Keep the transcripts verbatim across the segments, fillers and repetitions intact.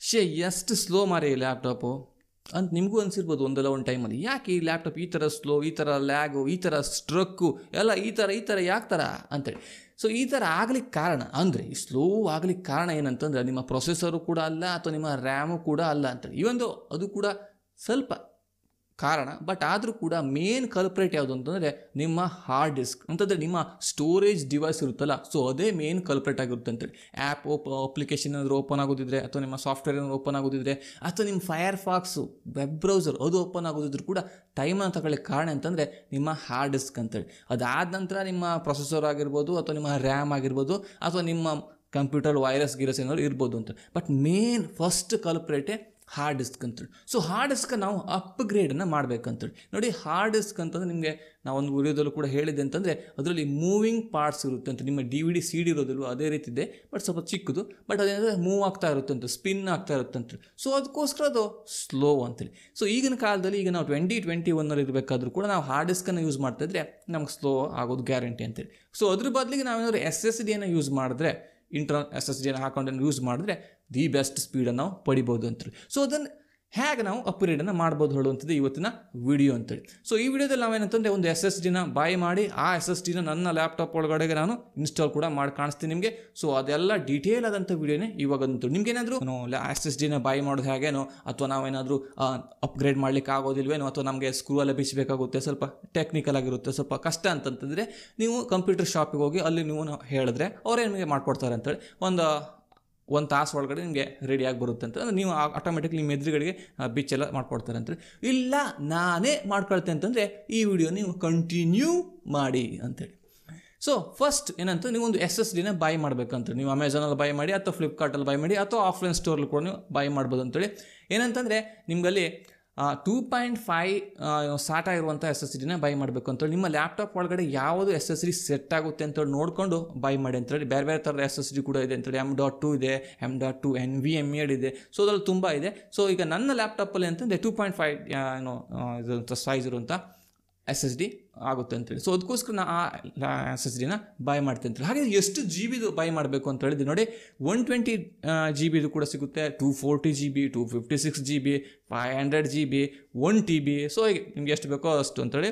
ಶೇ ಎಷ್ಟು ಸ್ಲೋ ಮಾರಿ ಲ್ಯಾಪ್ಟಾಪು ಅಂತ ನಿಮಗೂ ಅನಿಸಿರ್ಬೋದು ಒಂದಲ್ಲ ಒಂದು ಟೈಮಲ್ಲಿ. ಯಾಕೆ ಈ ಲ್ಯಾಪ್ಟಾಪ್ ಈ ಥರ ಸ್ಲೋ, ಈ ಥರ ಲ್ಯಾಗು, ಈ ಥರ ಸ್ಟ್ರಕ್ಕು ಎಲ್ಲ ಈ ಥರ ಈ ಥರ ಯಾಕೆ ಥರ ಅಂತೇಳಿ. ಸೊ ಈ ಥರ ಆಗ್ಲಿಕ್ಕೆ ಕಾರಣ ಅಂದರೆ ಈ ಸ್ಲೋ ಆಗ್ಲಿಕ್ಕೆ ಕಾರಣ ಏನಂತಂದರೆ ನಿಮ್ಮ ಪ್ರೊಸೆಸರು ಕೂಡ ಅಲ್ಲ ಅಥವಾ ನಿಮ್ಮ ರ್ಯಾಮು ಕೂಡ ಅಲ್ಲ ಅಂತೇಳಿ. ಈ ಒಂದು ಅದು ಕೂಡ ಸ್ವಲ್ಪ ಕಾರಣ, ಬಟ್ ಆದರೂ ಕೂಡ ಮೇನ್ ಕಲ್ಪ್ರೇಟ್ ಯಾವುದು ಅಂತಂದರೆ ನಿಮ್ಮ ಹಾರ್ಡ್ ಡಿಸ್ಕ್ ಅಂತಂದರೆ ನಿಮ್ಮ ಸ್ಟೋರೇಜ್ ಡಿವೈಸ್ ಇರುತ್ತಲ್ಲ, ಸೊ ಅದೇ ಮೇನ್ ಕಲ್ಪ್ರೇಟ್ ಆಗಿರುತ್ತೆ ಅಂತೇಳಿ. ಆ್ಯಪ್ ಓಪ ಅಪ್ಲಿಕೇಶನ್ ಏನಾದರೂ ಓಪನ್ ಆಗೋದಿದ್ರೆ ಅಥವಾ ನಿಮ್ಮ ಸಾಫ್ಟ್ವೇರ್ ಏನಾದರೂ ಓಪನ್ ಆಗೋದಿದ್ರೆ ಅಥವಾ ನಿಮ್ಮ ಫೈರ್ ಫಾಕ್ಸು ವೆಬ್ ಬ್ರೌಸರ್ ಅದು ಓಪನ್ ಆಗೋದಿದ್ರು ಕೂಡ ಟೈಮನ್ನು ತಗೊಳ್ಳಿಕ್ಕೆ ಕಾರಣ ಅಂತಂದರೆ ನಿಮ್ಮ ಹಾರ್ಡ್ ಡಿಸ್ಕ್ ಅಂತೇಳಿ. ಅದಾದ ನಂತರ ನಿಮ್ಮ ಪ್ರೊಸೆಸರ್ ಆಗಿರ್ಬೋದು ಅಥವಾ ನಿಮ್ಮ ರ್ಯಾಮ್ ಆಗಿರ್ಬೋದು ಅಥವಾ ನಿಮ್ಮ ಕಂಪ್ಯೂಟರ್ ವೈರಸ್ ಗಿರಸ್ ಏನಾದ್ರು ಇರ್ಬೋದು ಅಂತ. ಬಟ್ ಮೇನ್ ಫಸ್ಟ್ ಕಲ್ಪ್ರೇಟೇ ಹಾರ್ಡ್ ಡಿಸ್ಕ್ ಅಂತೇಳಿ. ಸೊ ಹಾರ್ಡ್ ಡಿಸ್ಕ್ ನಾವು ಅಪ್ಗ್ರೇಡನ್ನು ಮಾಡಬೇಕಂತೇಳಿ. ನೋಡಿ, ಹಾರ್ಡ್ ಡಿಸ್ಕ್ ಅಂತಂದರೆ ನಿಮಗೆ ನಾವೊಂದು ವಿಡಿಯೋದಲ್ಲೂ ಕೂಡ ಹೇಳಿದೆ ಅಂತಂದರೆ ಅದರಲ್ಲಿ ಮೂವಿಂಗ್ ಪಾರ್ಟ್ಸ್ ಇರುತ್ತೆ ಅಂತ. ನಿಮ್ಮ D V D C D ಇರೋದಲ್ಲೂ ಅದೇ ರೀತಿ ಇದೆ, ಬಟ್ ಸ್ವಲ್ಪ ಚಿಕ್ಕದು, ಬಟ್ ಅದೇನಂದರೆ ಮೂವ್ ಆಗ್ತಾ ಇರುತ್ತೆ ಅಂತ, ಸ್ಪಿನ್ ಆಗ್ತಾ ಇರುತ್ತೆ ಅಂತ. ಸೊ ಅದಕ್ಕೋಸ್ಕರ ಅದು ಸ್ಲೋ ಅಂತೇಳಿ. ಸೊ ಈಗಿನ ಕಾಲದಲ್ಲಿ ಈಗ ನಾವು ಟ್ವೆಂಟಿ ಟ್ವೆಂಟಿ ಒನ್ನಲ್ಲಿ ಇರಬೇಕಾದ್ರೂ ಕೂಡ ನಾವು ಹಾರ್ಡ್ ಡಿಸ್ಕನ್ನು ಯೂಸ್ ಮಾಡ್ತಾಯಿದ್ರೆ ನಮ್ಗೆ ಸ್ಲೋ ಆಗೋದು ಗ್ಯಾರಂಟಿ ಅಂತೇಳಿ. ಸೊ ಅದ್ರ ಬದಲಿಗೆ ನಾವೇನಾದ್ರು ಎಸ್ ಎಸ್ ಡಿಯನ್ನು ಯೂಸ್ ಮಾಡಿದ್ರೆ, ಇಂಟರ್ನಲ್ ಎಸ್ ಎಸ್ ಡಿಯನ್ನು ಹಾಕೊಂಡು ಯೂಸ್ ಮಾಡಿದ್ರೆ ದಿ ಬೆಸ್ಟ್ ಸ್ಪೀಡನ್ನು ನಾವು ಪಡಿಬೋದು ಅಂತೇಳಿ. ಸೊ ಅದನ್ನು ಹೇಗೆ ನಾವು ಅಪ್ಗ್ರೇಡನ್ನು ಮಾಡ್ಬೋದು ಹೇಳುವಂಥದ್ದು ಇವತ್ತಿನ ವಿಡಿಯೋ ಅಂತೇಳಿ. ಸೊ ಈ ವಿಡಿಯೋದಲ್ಲಿ ನಾವೇನಂತಂದರೆ ಒಂದು ಎಸ್ ಎಸ್ ಡಿನ ಬೈ ಮಾಡಿ ಆ ಎಸ್ ಎಸ್ ಡಿನ ನನ್ನ ಲ್ಯಾಪ್ಟಾಪ್ ಒಳಗಡೆಗೆ ನಾನು ಇನ್ಸ್ಟಾಲ್ ಕೂಡ ಮಾಡಿ ಕಾಣಿಸ್ತೀನಿ ನಿಮಗೆ. ಸೊ ಅದೆಲ್ಲ ಡೀಟೇಲ್ ಆದಂಥ ವಿಡಿಯೋನೇ ಇವಾಗ ಅಂತೇಳಿ. ನಿಮ್ಗೆ ಏನಾದರೂ ಎಸ್ ಎಸ್ ಡಿನ ಬೈ ಮಾಡೋದು ಹೇಗೇನೋ ಅಥವಾ ನಾವೇನಾದರೂ ಅಪ್ಗ್ರೇಡ್ ಮಾಡ್ಲಿಕ್ಕೆ ಆಗೋದಿಲ್ವೇನೋ ಅಥವಾ ನಮಗೆ ಸ್ಕ್ರೂ ಎಲ್ಲ ಬಿಚ್ಚಬೇಕಾಗುತ್ತೆ, ಸ್ವಲ್ಪ ಟೆಕ್ನಿಕಲ್ ಆಗಿರುತ್ತೆ, ಸ್ವಲ್ಪ ಕಷ್ಟ ಅಂತಂತಂದರೆ ನೀವು ಕಂಪ್ಯೂಟರ್ ಶಾಪಿಗೆ ಹೋಗಿ ಅಲ್ಲಿ ನೀವು ಹೇಳಿದ್ರೆ ಅವರೇ ನಿಮಗೆ ಮಾಡ್ಕೊಡ್ತಾರೆ ಅಂತೇಳಿ. ಒಂದು ಒಂದು ತಾಸು ಒಳಗಡೆ ನಿಮಗೆ ರೆಡಿಯಾಗಿ ಬರುತ್ತೆ ಅಂತ ಅಂದರೆ ನೀವು ಆಟೋಮೆಟಿಕ್ಲಿ ನಿಮ್ಮ ಎದುರುಗಡೆಗೆ ಬಿಚ್ಚೆಲ್ಲ ಮಾಡ್ಕೊಡ್ತಾರೆ ಅಂತೇಳಿ. ಇಲ್ಲ ನಾನೇ ಮಾಡ್ಕೊಳ್ತೇನೆ ಅಂತಂದರೆ ಈ ವಿಡಿಯೋ ನೀವು ಕಂಟಿನ್ಯೂ ಮಾಡಿ ಅಂತೇಳಿ. ಸೊ ಫಸ್ಟ್ ಏನಂತ ನೀವು ಒಂದು ಎಸ್ ಎಸ್ ಡಿನ ಬೈ ಮಾಡಬೇಕಂತ. ನೀವು ಅಮೆಝಾನಲ್ಲಿ ಬೈ ಮಾಡಿ ಅಥವಾ ಫ್ಲಿಪ್ಕಾರ್ಟಲ್ಲಿ ಬೈ ಮಾಡಿ ಅಥವಾ ಆಫ್ಲೈನ್ ಸ್ಟೋರಲ್ಲಿ ಕೂಡ ನೀವು ಬೈ ಮಾಡ್ಬೋದು ಅಂತೇಳಿ. ಏನಂತಂದರೆ ನಿಮಗಲ್ಲಿ ಟೂ ಪಾಯಿಂಟ್ ಫೈವ್ ಸಾಟ ಇರುವಂಥ ಎಸ್ ಎಸ್ ಡಿನ ಬೈ ಮಾಡಬೇಕು ಅಂತೇಳಿ. ನಿಮ್ಮ ಲ್ಯಾಪ್ಟಾಪ್ ಒಳಗಡೆ ಯಾವುದು ಎಸ್ ಎಸ್ ಡಿ ಸೆಟ್ ಆಗುತ್ತೆ ಅಂತೇಳಿ ನೋಡಿಕೊಂಡು ಬೈ ಮಾಡಿ ಅಂತೇಳಿ. ಬೇರೆ ಬೇರೆ ಥರದ ಎಸ್ ಎಸ್ ಡಿ ಕೂಡ ಇದೆ ಅಂತೇಳಿ. ಎಮ್ ಡಾಟ್ ಟು ಇದೆ, M dot two N V M ಎಡ್ ಇದೆ. ಸೊ ಅದ್ರಲ್ಲಿ ತುಂಬ ಇದೆ. ಸೊ ಈಗ ನನ್ನ ಲ್ಯಾಪ್ಟಾಪಲ್ಲಿ ಅಂತಂದರೆ ಟೂ ಪಾಯಿಂಟ್ ಫೈವ್ ಏನೋ ಇದಂಥ ಸೈಜ್ ಇರುವಂಥ ಎಸ್ ಎಸ್ ಡಿ ಆಗುತ್ತೆ ಅಂತೇಳಿ. ಸೊ ಅದಕ್ಕೋಸ್ಕರ ನಾ ಆ ಎಸ್ ಎಸ್ ಡಿನ ಬೈ ಮಾಡ್ತೀನಿ ಅಂತೇಳಿ. ಹಾಗೆ ಎಷ್ಟು ಜಿ ಬಿದು ಬೈ ಮಾಡಬೇಕು ಅಂತ ಹೇಳಿದ್ವಿ ನೋಡಿ. ಒನ್ ಟ್ವೆಂಟಿ ಜಿ ಬಿದು ಕೂಡ ಸಿಗುತ್ತೆ, two forty G B, two fifty six G B, five hundred G B, one T B. So ಹೀಗೆ ನಿಮ್ಗೆ ಎಷ್ಟು ಬೇಕೋ ಅಷ್ಟು ಅಂತೇಳಿ.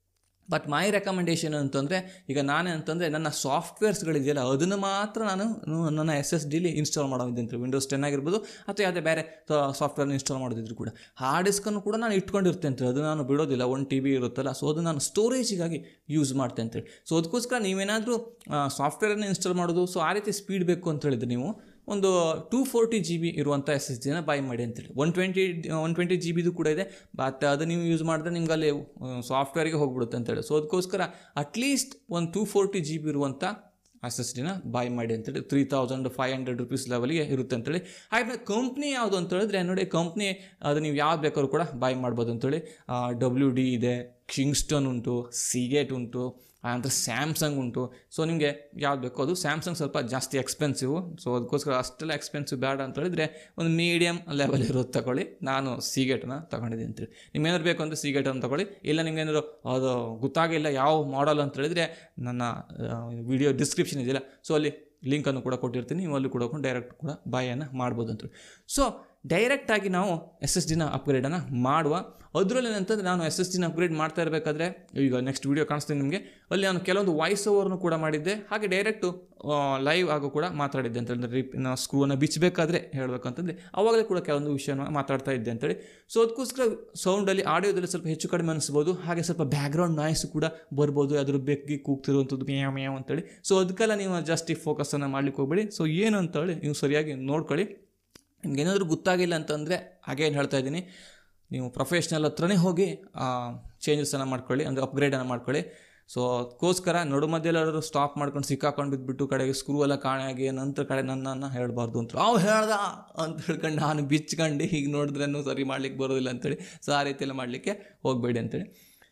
ಬಟ್ ಮೈ ರೆಕಮೆಂಡೇಷನ್ ಅಂತಂದರೆ ಈಗ ನಾನೇ ಅಂತಂದರೆ ನನ್ನ ಸಾಫ್ಟ್ವೇರ್ಸ್ಗಳಿದೆಯಲ್ಲ ಅದನ್ನು ಮಾತ್ರ ನಾನು ನನ್ನ ಎಸ್ ಎಸ್ ಡಿಲಿ ಇನ್ಸ್ಟಾಲ್ ಮಾಡೋದಿದ್ದೆ ಅಂತ. ವಿಂಡೋಸ್ ಟೆನ್ ಆಗಿರ್ಬೋದು ಅಥವಾ ಯಾವುದೇ ಬೇರೆ ಸಾಫ್ಟ್ವೇರ್ನ ಇನ್ಸ್ಟಾಲ್ ಮಾಡೋದಿದ್ರು ಕೂಡ ಹಾರ್ಡ್ ಡಿಸ್ಕನ್ನು ಕೂಡ ನಾನು ಇಟ್ಕೊಂಡಿರ್ತೇನೆ ಅಂತೇಳಿ. ಅದು ನಾನು ಬಿಡೋದಿಲ್ಲ, ಒನ್ ಟಿ ಬಿ ಇರುತ್ತಲ್ಲ, ಸೊ ಅದು ನಾನು ಸ್ಟೋರೇಜಿಗಾಗಿ ಯೂಸ್ ಮಾಡ್ತೇನೆ ಅಂತೇಳಿ. ಸೊ ಅದಕ್ಕೋಸ್ಕರ ನೀವೇನಾದರೂ ಸಾಫ್ಟ್ವೇರನ್ನು ಇನ್ಸ್ಟಾಲ್ ಮಾಡೋದು, ಸೊ ಆ ರೀತಿ ಸ್ಪೀಡ್ ಬೇಕು ಅಂತ ಹೇಳಿದ್ರೆ ನೀವು ಒಂದು ಟೂ ಫೋರ್ಟಿ ಜಿ ಬಿ ಇರುವಂಥ ಎಸ್ ಎಸ್ ಡಿನ ಬೈ ಮಾಡಿ ಅಂತೇಳಿ. One twenty one twenty G ಬಿದು ಕೂಡ ಇದೆ, ಬಟ್ ಅದು ನೀವು ಯೂಸ್ ಮಾಡಿದ್ರೆ ನಿಮ್ಗೆ ಅಲ್ಲಿ ಸಾಫ್ಟ್ವೇರಿಗೆ ಹೋಗ್ಬಿಡುತ್ತೆ ಅಂತೇಳಿ. ಸೊ ಅದಕ್ಕೋಸ್ಕರ ಅಟ್ಲೀಸ್ಟ್ ಒಂದು ಟೂ ಫೋರ್ಟಿ ಜಿ ಬಿ ಇರುವಂಥ ಎಸ್ ಎಸ್ ಡಿನ ಬೈ ಮಾಡಿ ಅಂತೇಳಿ. Three thousand five hundred rupees ಲೆವೆಲ್ಗೆ ಇರುತ್ತೆ ಅಂತೇಳಿ. ಹಾಗೆ ಕಂಪ್ನಿ ಯಾವುದು ಅಂತ ಹೇಳಿದ್ರೆ ನೋಡಿ, ಕಂಪ್ನಿ ಅದು ನೀವು ಯಾವ್ದು ಬೇಕಾದ್ರೂ ಕೂಡ ಬೈ ಮಾಡ್ಬೋದು ಅಂತೇಳಿ. ಡಬ್ಲ್ಯೂ ಡಿ ಇದೆ, ಕಿಂಗ್ಸ್ಟನ್ ಉಂಟು, ಸಿಗೇಟ್ ಉಂಟು, ಆನಂತರ ಸ್ಯಾಮ್ಸಂಗ್ ಉಂಟು. ಸೊ ನಿಮಗೆ ಯಾವ್ದು ಬೇಕೋ ಅದು. ಸ್ಯಾಮ್ಸಂಗ್ ಸ್ವಲ್ಪ ಜಾಸ್ತಿ ಎಕ್ಸ್ಪೆನ್ಸಿವು, ಸೊ ಅದಕ್ಕೋಸ್ಕರ ಅಷ್ಟೆಲ್ಲ ಎಕ್ಸ್ಪೆನ್ಸಿವ್ ಬೇಡ ಅಂತ ಹೇಳಿದ್ರೆ ಒಂದು ಮೀಡಿಯಮ್ ಲೆವೆಲ್ ಇರೋದು ತಗೊಳ್ಳಿ. ನಾನು ಸಿಗೇಟನ್ನು ತೊಗೊಂಡಿದ್ದೀನಿ ಅಂತೇಳಿ. ನಿಮ್ಗೇನಾದ್ರು ಬೇಕು ಅಂದರೆ ಸಿಗೇಟನ್ನು ತೊಗೊಳ್ಳಿ. ಇಲ್ಲ ನಿಮ್ಗೆ ಏನಾದ್ರು ಅದು ಗೊತ್ತಾಗಿಲ್ಲ ಯಾವ ಮಾಡಲ್ ಅಂತ ಹೇಳಿದ್ರೆ ನನ್ನ ವಿಡಿಯೋ ಡಿಸ್ಕ್ರಿಪ್ಷನ್ ಇದೆಯಲ್ಲ, ಸೊ ಅಲ್ಲಿ ಲಿಂಕನ್ನು ಕೂಡ ಕೊಟ್ಟಿರ್ತೀನಿ. ನೀವು ಅಲ್ಲಿ ಕೂಡ ಹೋಗ್ಕೊಂಡು ಡೈರೆಕ್ಟ್ ಕೂಡ ಬೈಯನ್ನು ಮಾಡ್ಬೋದು ಅಂತೇಳಿ. ಸೊ ಡೈರೆಕ್ಟಾಗಿ ನಾವು ಎಸ್ ಎಸ್ ಡಿನ ಅಪ್ಗ್ರೇಡನ್ನು ಮಾಡುವ. ಅದರಲ್ಲಿ ಏನಂತಂದರೆ ನಾನು ಎಸ್ ಎಸ್ ಡಿನ ಅಪ್ಗ್ರೇಡ್ ಮಾಡ್ತಾ ಇರಬೇಕಾದ್ರೆ ಈಗ ನೆಕ್ಸ್ಟ್ ವೀಡಿಯೋ ಕಾಣಿಸ್ತೀನಿ ನಿಮಗೆ, ಅಲ್ಲಿ ನಾನು ಕೆಲವೊಂದು ವಾಯ್ಸ್ ಓವರ್ನು ಕೂಡ ಮಾಡಿದ್ದೆ. ಹಾಗೆ ಡೈರೆಕ್ಟು ಲೈವ್ ಆಗು ಕೂಡ ಮಾತಾಡಿದ್ದೆ ಅಂತಂದರೆ ರಿಪ್ ನಾವು ಸ್ಕ್ರೂವನ್ನು ಬಿಚ್ಚಬೇಕಾದ್ರೆ ಹೇಳಬೇಕಂತಂದರೆ ಅವಾಗಲೇ ಕೂಡ ಕೆಲವೊಂದು ವಿಷಯನ ಮಾತಾಡ್ತಾ ಇದ್ದೆ ಅಂತೇಳಿ. ಸೊ ಅದಕ್ಕೋಸ್ಕರ ಸೌಂಡಲ್ಲಿ ಆಡಿಯೋದಲ್ಲಿ ಸ್ವಲ್ಪ ಹೆಚ್ಚು ಕಡಿಮೆ ಅನಿಸ್ಬೋದು. ಹಾಗೆ ಸ್ವಲ್ಪ ಬ್ಯಾಕ್ಗ್ರೌಂಡ್ ನಾಯ್ಸು ಕೂಡ ಬರ್ಬೋದು, ಅದ್ರ ಬೆಕ್ಕಿಗೆ ಕೂಗ್ತಿರುವಂಥದ್ದು ಮ್ಯಾವ್ ಮ್ಯಾವ್ ಅಂತೇಳಿ. ಸೊ ಅದಕ್ಕೆಲ್ಲ ನೀವು ಜಾಸ್ತಿ ಫೋಕಸನ್ನು ಮಾಡ್ಲಿಕ್ಕೆ ಹೋಗ್ಬೇಡಿ. ಸೊ ಏನು ಅಂತೇಳಿ ನೀವು ಸರಿಯಾಗಿ ನೋಡ್ಕೊಳ್ಳಿ. ನಿಮ್ಗೆ ಏನಾದರೂ ಗೊತ್ತಾಗಿಲ್ಲ ಅಂತಂದರೆ ಹಾಗೇನು ಹೇಳ್ತಾ ಇದ್ದೀನಿ, ನೀವು ಪ್ರೊಫೆಷ್ನಲ್ ಹತ್ರನೇ ಹೋಗಿ ಚೇಂಜಸನ್ನು ಮಾಡ್ಕೊಳ್ಳಿ, ಅಂದರೆ ಅಪ್ಗ್ರೇಡನ್ನು ಮಾಡ್ಕೊಳ್ಳಿ. ಸೊ ಅದಕ್ಕೋಸ್ಕರ ನಡು ಮಧ್ಯೆಲ್ಲಾದರೂ ಸ್ಟಾಪ್ ಮಾಡ್ಕೊಂಡು ಸಿಕ್ಕಾಕೊಂಡು ಬಿದ್ದುಬಿಟ್ಟು ಕಡೆಗೆ ಸ್ಕ್ರೂ ಎಲ್ಲ ಕಾಣೆಯಾಗಿ ನಂತರ ಕಡೆ ನನ್ನನ್ನು ಹೇಳಬಾರ್ದು ಅಂತ ಅವು ಹೇಳ್ದ ಅಂತ ಹೇಳ್ಕೊಂಡು ನಾನು ಬಿಚ್ಕೊಂಡು ಹೀಗೆ ನೋಡಿದ್ರೂ ಸರಿ ಮಾಡ್ಲಿಕ್ಕೆ ಬರೋದಿಲ್ಲ ಅಂತೇಳಿ. ಸೊ ಆ ರೀತಿಯೆಲ್ಲ ಮಾಡಲಿಕ್ಕೆ ಹೋಗಬೇಡಿ ಅಂತೇಳಿ.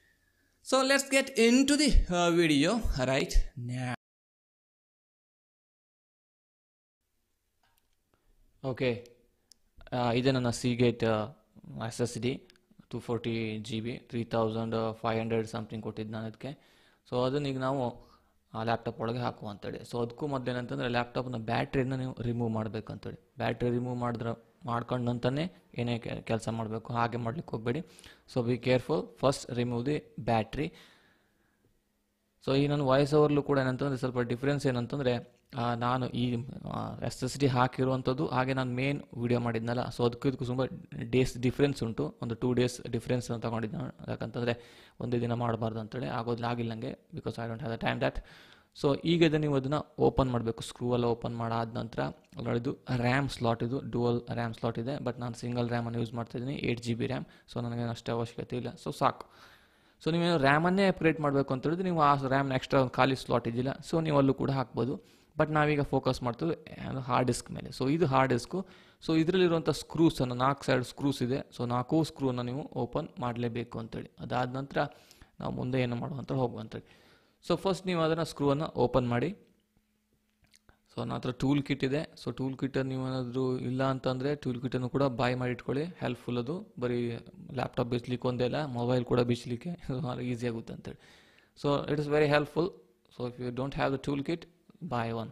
So let's get into the video right ನ್ಯಾ. ಓಕೆ, ಇದೆ ನನ್ನ Seagate S S D two forty G B, three thousand five hundred something ಕೊಟ್ಟಿದ್ದು ನಾನು ಅದಕ್ಕೆ. ಸೊ ಅದನ್ನ ಈಗ ನಾವು ಆ ಲ್ಯಾಪ್ಟಾಪ್ ಒಳಗೆ ಹಾಕುವ ಅಂತೇಳಿ. ಸೊ ಅದಕ್ಕೂ ಮೊದಲು ಏನಂತಂದರೆ ಲ್ಯಾಪ್ಟಾಪ್ನ ಬ್ಯಾಟ್ರಿನ ನೀವು ರಿಮೂವ್ ಮಾಡಬೇಕಂತೇಳಿ. ಬ್ಯಾಟ್ರಿ ರಿಮೂವ್ ಮಾಡಿದ್ರೆ ಮಾಡ್ಕೊಂಡು ನಂತರನೇ ಏನೇ ಕೆಲಸ ಮಾಡಬೇಕು, ಹಾಗೆ ಮಾಡ್ಲಿಕ್ಕೆ ಹೋಗಬೇಡಿ. So be careful. First remove the battery. So ಈ ನನ್ನ ವಾಯ್ಸ್ ಓವರ್ಲು ಕೂಡ ಏನಂತಂದರೆ ಸ್ವಲ್ಪ ಡಿಫ್ರೆನ್ಸ್ ಏನಂತಂದರೆ, ನಾನು ಈ ಎಸ್ ಎಸ್ ಡಿ ಹಾಕಿರುವಂಥದ್ದು ಹಾಗೆ ನಾನು ಮೇನ್ ವಿಡಿಯೋ ಮಾಡಿದ್ನಲ್ಲ, ಸೊ ಅದಕ್ಕೂ ಇದಕ್ಕೂ ತುಂಬ ಡೇಸ್ ಡಿಫ್ರೆನ್ಸ್ ಉಂಟು. ಒಂದು ಟೂ ಡೇಸ್ ಡಿಫ್ರೆನ್ಸ್ ತೊಗೊಂಡಿದ್ದೆ ನಾನು. ಯಾಕಂತಂದರೆ ಒಂದೇ ದಿನ ಮಾಡಬಾರ್ದು ಅಂತೇಳಿ, ಆಗೋದಿಲ್ಲ ಆಗಿಲ್ಲ ನನಗೆ, because I don't have the time that. So ಈಗ ಇದು ನೀವು ಅದನ್ನು ಓಪನ್ ಮಾಡಬೇಕು. ಸ್ಕ್ರೂ ಎಲ್ಲ ಓಪನ್ ಮಾಡಾದ ನಂತರ ಇದು ರ್ಯಾಮ್ ಸ್ಲಾಟ್, ಇದು ಡುವಲ್ ರ್ಯಾಮ್ ಸ್ಲಾಟ್ ಇದೆ. ಬಟ್ ನಾನು ಸಿಂಗಲ್ ರ್ಯಾಮನ್ನು ಯೂಸ್ ಮಾಡ್ತಾಯಿದ್ದೀನಿ, eight G B RAM. So ನನಗೆ ಅಷ್ಟೇ ಅವಶ್ಯಕತೆ ಇಲ್ಲ, ಸೊ ಸಾಕು. ಸೊ ನೀವೇನು ರ್ಯಾಮನ್ನೇ ಅಪ್ಗ್ರೇಡ್ ಮಾಡಬೇಕು ಅಂತ ಹೇಳಿದ್ರೆ ನೀವು ಆ ರ್ಯಾಮ್ನ ಎಕ್ಸ್ಟ್ರಾ ಒಂದು ಖಾಲಿ ಸ್ಲಾಟ್ ಇದೆಯಲ್ಲ, ಸೊ ನೀವು ಅಲ್ಲೂ ಕೂಡ ಹಾಕ್ಬೋದು. ಬಟ್ ನಾವೀಗ ಫೋಕಸ್ ಮಾಡ್ತೀವಿ ಹಾರ್ಡ್ ಡಿಸ್ಕ್ ಮೇಲೆ. ಸೊ ಇದು ಹಾರ್ಡ್ ಡಿಸ್ಕು. ಸೊ ಇದರಲ್ಲಿರುವಂಥ ಸ್ಕ್ರೂಸನ್ನು, ನಾಲ್ಕು ಸೈಡ್ ಸ್ಕ್ರೂಸ್ ಇದೆ. ಸೊ ನಾಲ್ಕು ಸ್ಕ್ರೂನ ನೀವು ಓಪನ್ ಮಾಡಲೇಬೇಕು ಅಂತೇಳಿ. ಅದಾದ ನಂತರ ನಾವು ಮುಂದೆ ಏನು ಮಾಡುವಂತ ಹೋಗುವಂತೇಳಿ. ಸೊ ಫಸ್ಟ್ ನೀವು ಅದನ್ನು ಸ್ಕ್ರೂವನ್ನು ಓಪನ್ ಮಾಡಿ. ಸೊ ನನ್ನ ಹತ್ರ ಟೂಲ್ ಕಿಟ್ ಇದೆ. ಸೊ ಟೂಲ್ ಕಿಟ್ಟನ್ನು ನೀವು ಏನಾದರೂ ಇಲ್ಲ ಅಂತಂದರೆ ಟೂಲ್ ಕಿಟ್ಟನ್ನು ಕೂಡ ಬಾಯ್ ಮಾಡಿ ಇಟ್ಕೊಳ್ಳಿ, ಹೆಲ್ಪ್ಫುಲ್ ಅದು. ಬರೀ ಲ್ಯಾಪ್ಟಾಪ್ ಬಿಚ್ಚಲಿಕ್ಕೆ ಒಂದೇ ಅಲ್ಲ, ಮೊಬೈಲ್ ಕೂಡ ಬಿಚ್ಚಲಿಕ್ಕೆ ಈಸಿ ಆಗುತ್ತೆ ಅಂತೇಳಿ. So it is very helpful. So if you don't have the tool kit, buy one.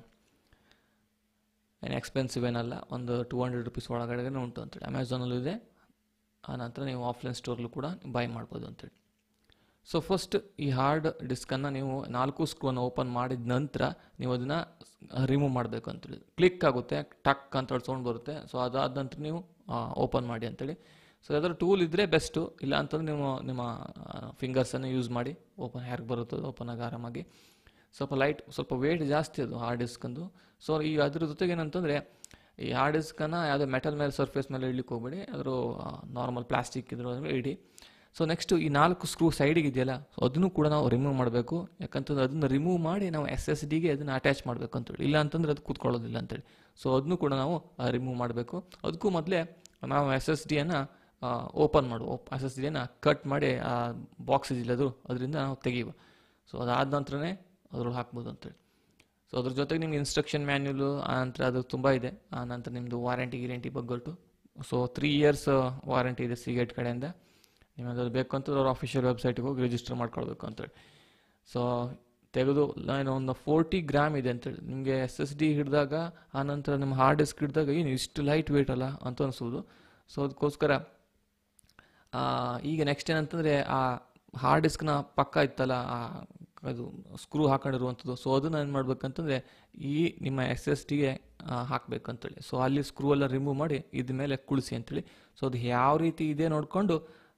ಏನು ಎಕ್ಸ್ಪೆನ್ಸಿವ್ ಏನಲ್ಲ, ಒಂದು ಟೂ ಹಂಡ್ರೆಡ್ ರುಪೀಸ್ ಒಳಗಡೆ ಉಂಟು ಅಂತೇಳಿ. ಅಮೆಝಾನಲ್ಲೂ ಇದೆ. ಆನಂತರ ನೀವು ಆಫ್ಲೈನ್ ಸ್ಟೋರ್ಲು ಕೂಡ ಬಾಯ್ ಮಾಡ್ಬೋದು ಅಂತೇಳಿ. ಸೊ ಫಸ್ಟ್ ಈ ಹಾರ್ಡ್ ಡಿಸ್ಕನ್ನು ನೀವು ನಾಲ್ಕು ಸ್ಕ್ರೂವನ್ನು ಓಪನ್ ಮಾಡಿದ ನಂತರ ನೀವು ಅದನ್ನು ರಿಮೂವ್ ಮಾಡಬೇಕು ಅಂತೇಳಿ. ಕ್ಲಿಕ್ ಆಗುತ್ತೆ, ಟಕ್ ಅಂತ ಸೌಂಡ್ ಬರುತ್ತೆ. ಸೊ ಅದಾದ ನಂತರ ನೀವು ಓಪನ್ ಮಾಡಿ ಅಂತೇಳಿ. ಸೊ ಯಾವ್ದಾದ್ರು ಟೂಲ್ ಇದ್ದರೆ ಬೆಸ್ಟು, ಇಲ್ಲ ಅಂತಂದ್ರೆ ನೀವು ನಿಮ್ಮ ಫಿಂಗರ್ಸನ್ನು ಯೂಸ್ ಮಾಡಿ ಓಪನ್ ಹೇಗೆ ಬರುತ್ತೆ ಓಪನ್ ಆಗಿ ಆರಾಮಾಗಿ. ಸ್ವಲ್ಪ ಲೈಟ್, ಸ್ವಲ್ಪ ವೇಟ್ ಜಾಸ್ತಿ ಅದು ಹಾರ್ಡ್ ಡಿಸ್ಕಂದು. ಸೊ ಈ ಅದ್ರ ಜೊತೆಗೆ ಏನಂತಂದರೆ ಈ ಹಾರ್ಡ್ ಡಿಸ್ಕನ್ನು ಯಾವುದೇ ಮೆಟಲ್ ಮೇಲೆ ಸರ್ಫೇಸ್ ಮೇಲೆ ಇಡ್ಲಿಕ್ಕೆ ಹೋಗಬೇಡಿ, ಅದ್ರ ನಾರ್ಮಲ್ ಪ್ಲಾಸ್ಟಿಕ್ ಇದ್ರ ಇಡಿ. ಸೊ ನೆಕ್ಸ್ಟು ಈ ನಾಲ್ಕು ಸ್ಕ್ರೂ ಸೈಡಿಗೆ ಇದೆಯಲ್ಲ, ಸೊ ಅದನ್ನು ಕೂಡ ನಾವು ರಿಮೂವ್ ಮಾಡಬೇಕು. ಯಾಕಂತಂದ್ರೆ ಅದನ್ನು ರಿಮೂವ್ ಮಾಡಿ ನಾವು ಎಸ್ ಎಸ್ ಡಿಗೆ ಅದನ್ನು ಅಟ್ಯಾಚ್ ಮಾಡಬೇಕು ಅಂತೇಳಿ. ಇಲ್ಲ ಅಂತಂದರೆ ಅದು ಕೂತ್ಕೊಳ್ಳೋದಿಲ್ಲ ಅಂತೇಳಿ. ಸೊ ಅದನ್ನು ಕೂಡ ನಾವು ರಿಮೂವ್ ಮಾಡಬೇಕು. ಅದಕ್ಕೂ ಮೊದಲೇ ನಾವು ಎಸ್ ಎಸ್ ಡಿಯನ್ನು ಓಪನ್ ಮಾಡುವ, ಎಸ್ ಎಸ್ ಡಿಯನ್ನು ಕಟ್ ಮಾಡಿ ಆ ಬಾಕ್ಸ್ ಇದೆಯಲ್ಲ ಅದು ಅದರಿಂದ ನಾವು ತೆಗೀವ. ಸೊ ಅದಾದ ನಂತರನೇ ಅದ್ರೊಳಗೆ ಹಾಕ್ಬೋದು ಅಂತೇಳಿ. ಸೊ ಅದ್ರ ಜೊತೆಗೆ ನಿಮ್ಗೆ ಇನ್ಸ್ಟ್ರಕ್ಷನ್ ಮ್ಯಾನ್ಯುಲು, ಆ ನಂತರ ಅದು ತುಂಬ ಇದೆ. ಆ ನಂತರ ನಿಮ್ಮದು ವಾರಂಟಿ ಗಿರಂಟಿ ಬಗ್ಗೊಟ್ಟು. ಸೊ ತ್ರೀ ಇಯರ್ಸ್ ವಾರಂಟಿ ಇದೆ ಸಿಗೇಟ್ ಕಡೆಯಿಂದ. ನಿಮಗೆ ಅದು ಬೇಕು ಅಂತ ಅವ್ರ ಅಫಿಷಿಯಲ್ ವೆಬ್ಸೈಟಿಗೆ ಹೋಗಿ ರಿಜಿಸ್ಟರ್ ಮಾಡ್ಕೊಳ್ಬೇಕು ಅಂತೇಳಿ. ಸೊ ತೆಗೆದು ನಾನು ಒಂದು ಫೋರ್ಟಿ ಗ್ರಾಮ್ ಇದೆ ಅಂತೇಳಿ. ನಿಮಗೆ ಎಸ್ ಎಸ್ ಡಿ ಹಿಡಿದಾಗ, ಆನಂತರ ನಿಮ್ಮ ಹಾರ್ಡ್ ಡಿಸ್ಕ್ ಹಿಡಿದಾಗ ಏನು ಇಷ್ಟು ಲೈಟ್ ವೇಟ್ ಅಲ್ಲ ಅಂತ ಅನಿಸೋದು. ಸೊ ಅದಕ್ಕೋಸ್ಕರ ಈಗ ನೆಕ್ಸ್ಟ್ ಏನಂತಂದರೆ ಆ ಹಾರ್ಡ್ ಡಿಸ್ಕ್ನ ಪಕ್ಕ ಇತ್ತಲ್ಲ, ಆ ಅದು ಸ್ಕ್ರೂ ಹಾಕೊಂಡಿರುವಂಥದ್ದು. ಸೊ ಅದನ್ನು ಏನು ಮಾಡ್ಬೇಕಂತಂದರೆ ಈ ನಿಮ್ಮ ಎಸ್ ಎಸ್ ಡಿಗೆ ಹಾಕಬೇಕಂತೇಳಿ. ಸೊ ಅಲ್ಲಿ ಸ್ಕ್ರೂ ಎಲ್ಲ ರಿಮೂವ್ ಮಾಡಿ ಇದ ಮೇಲೆ ಕುಳಿಸಿ ಅಂತೇಳಿ. ಸೊ ಅದು ಯಾವ ರೀತಿ ಇದೆ ನೋಡಿಕೊಂಡು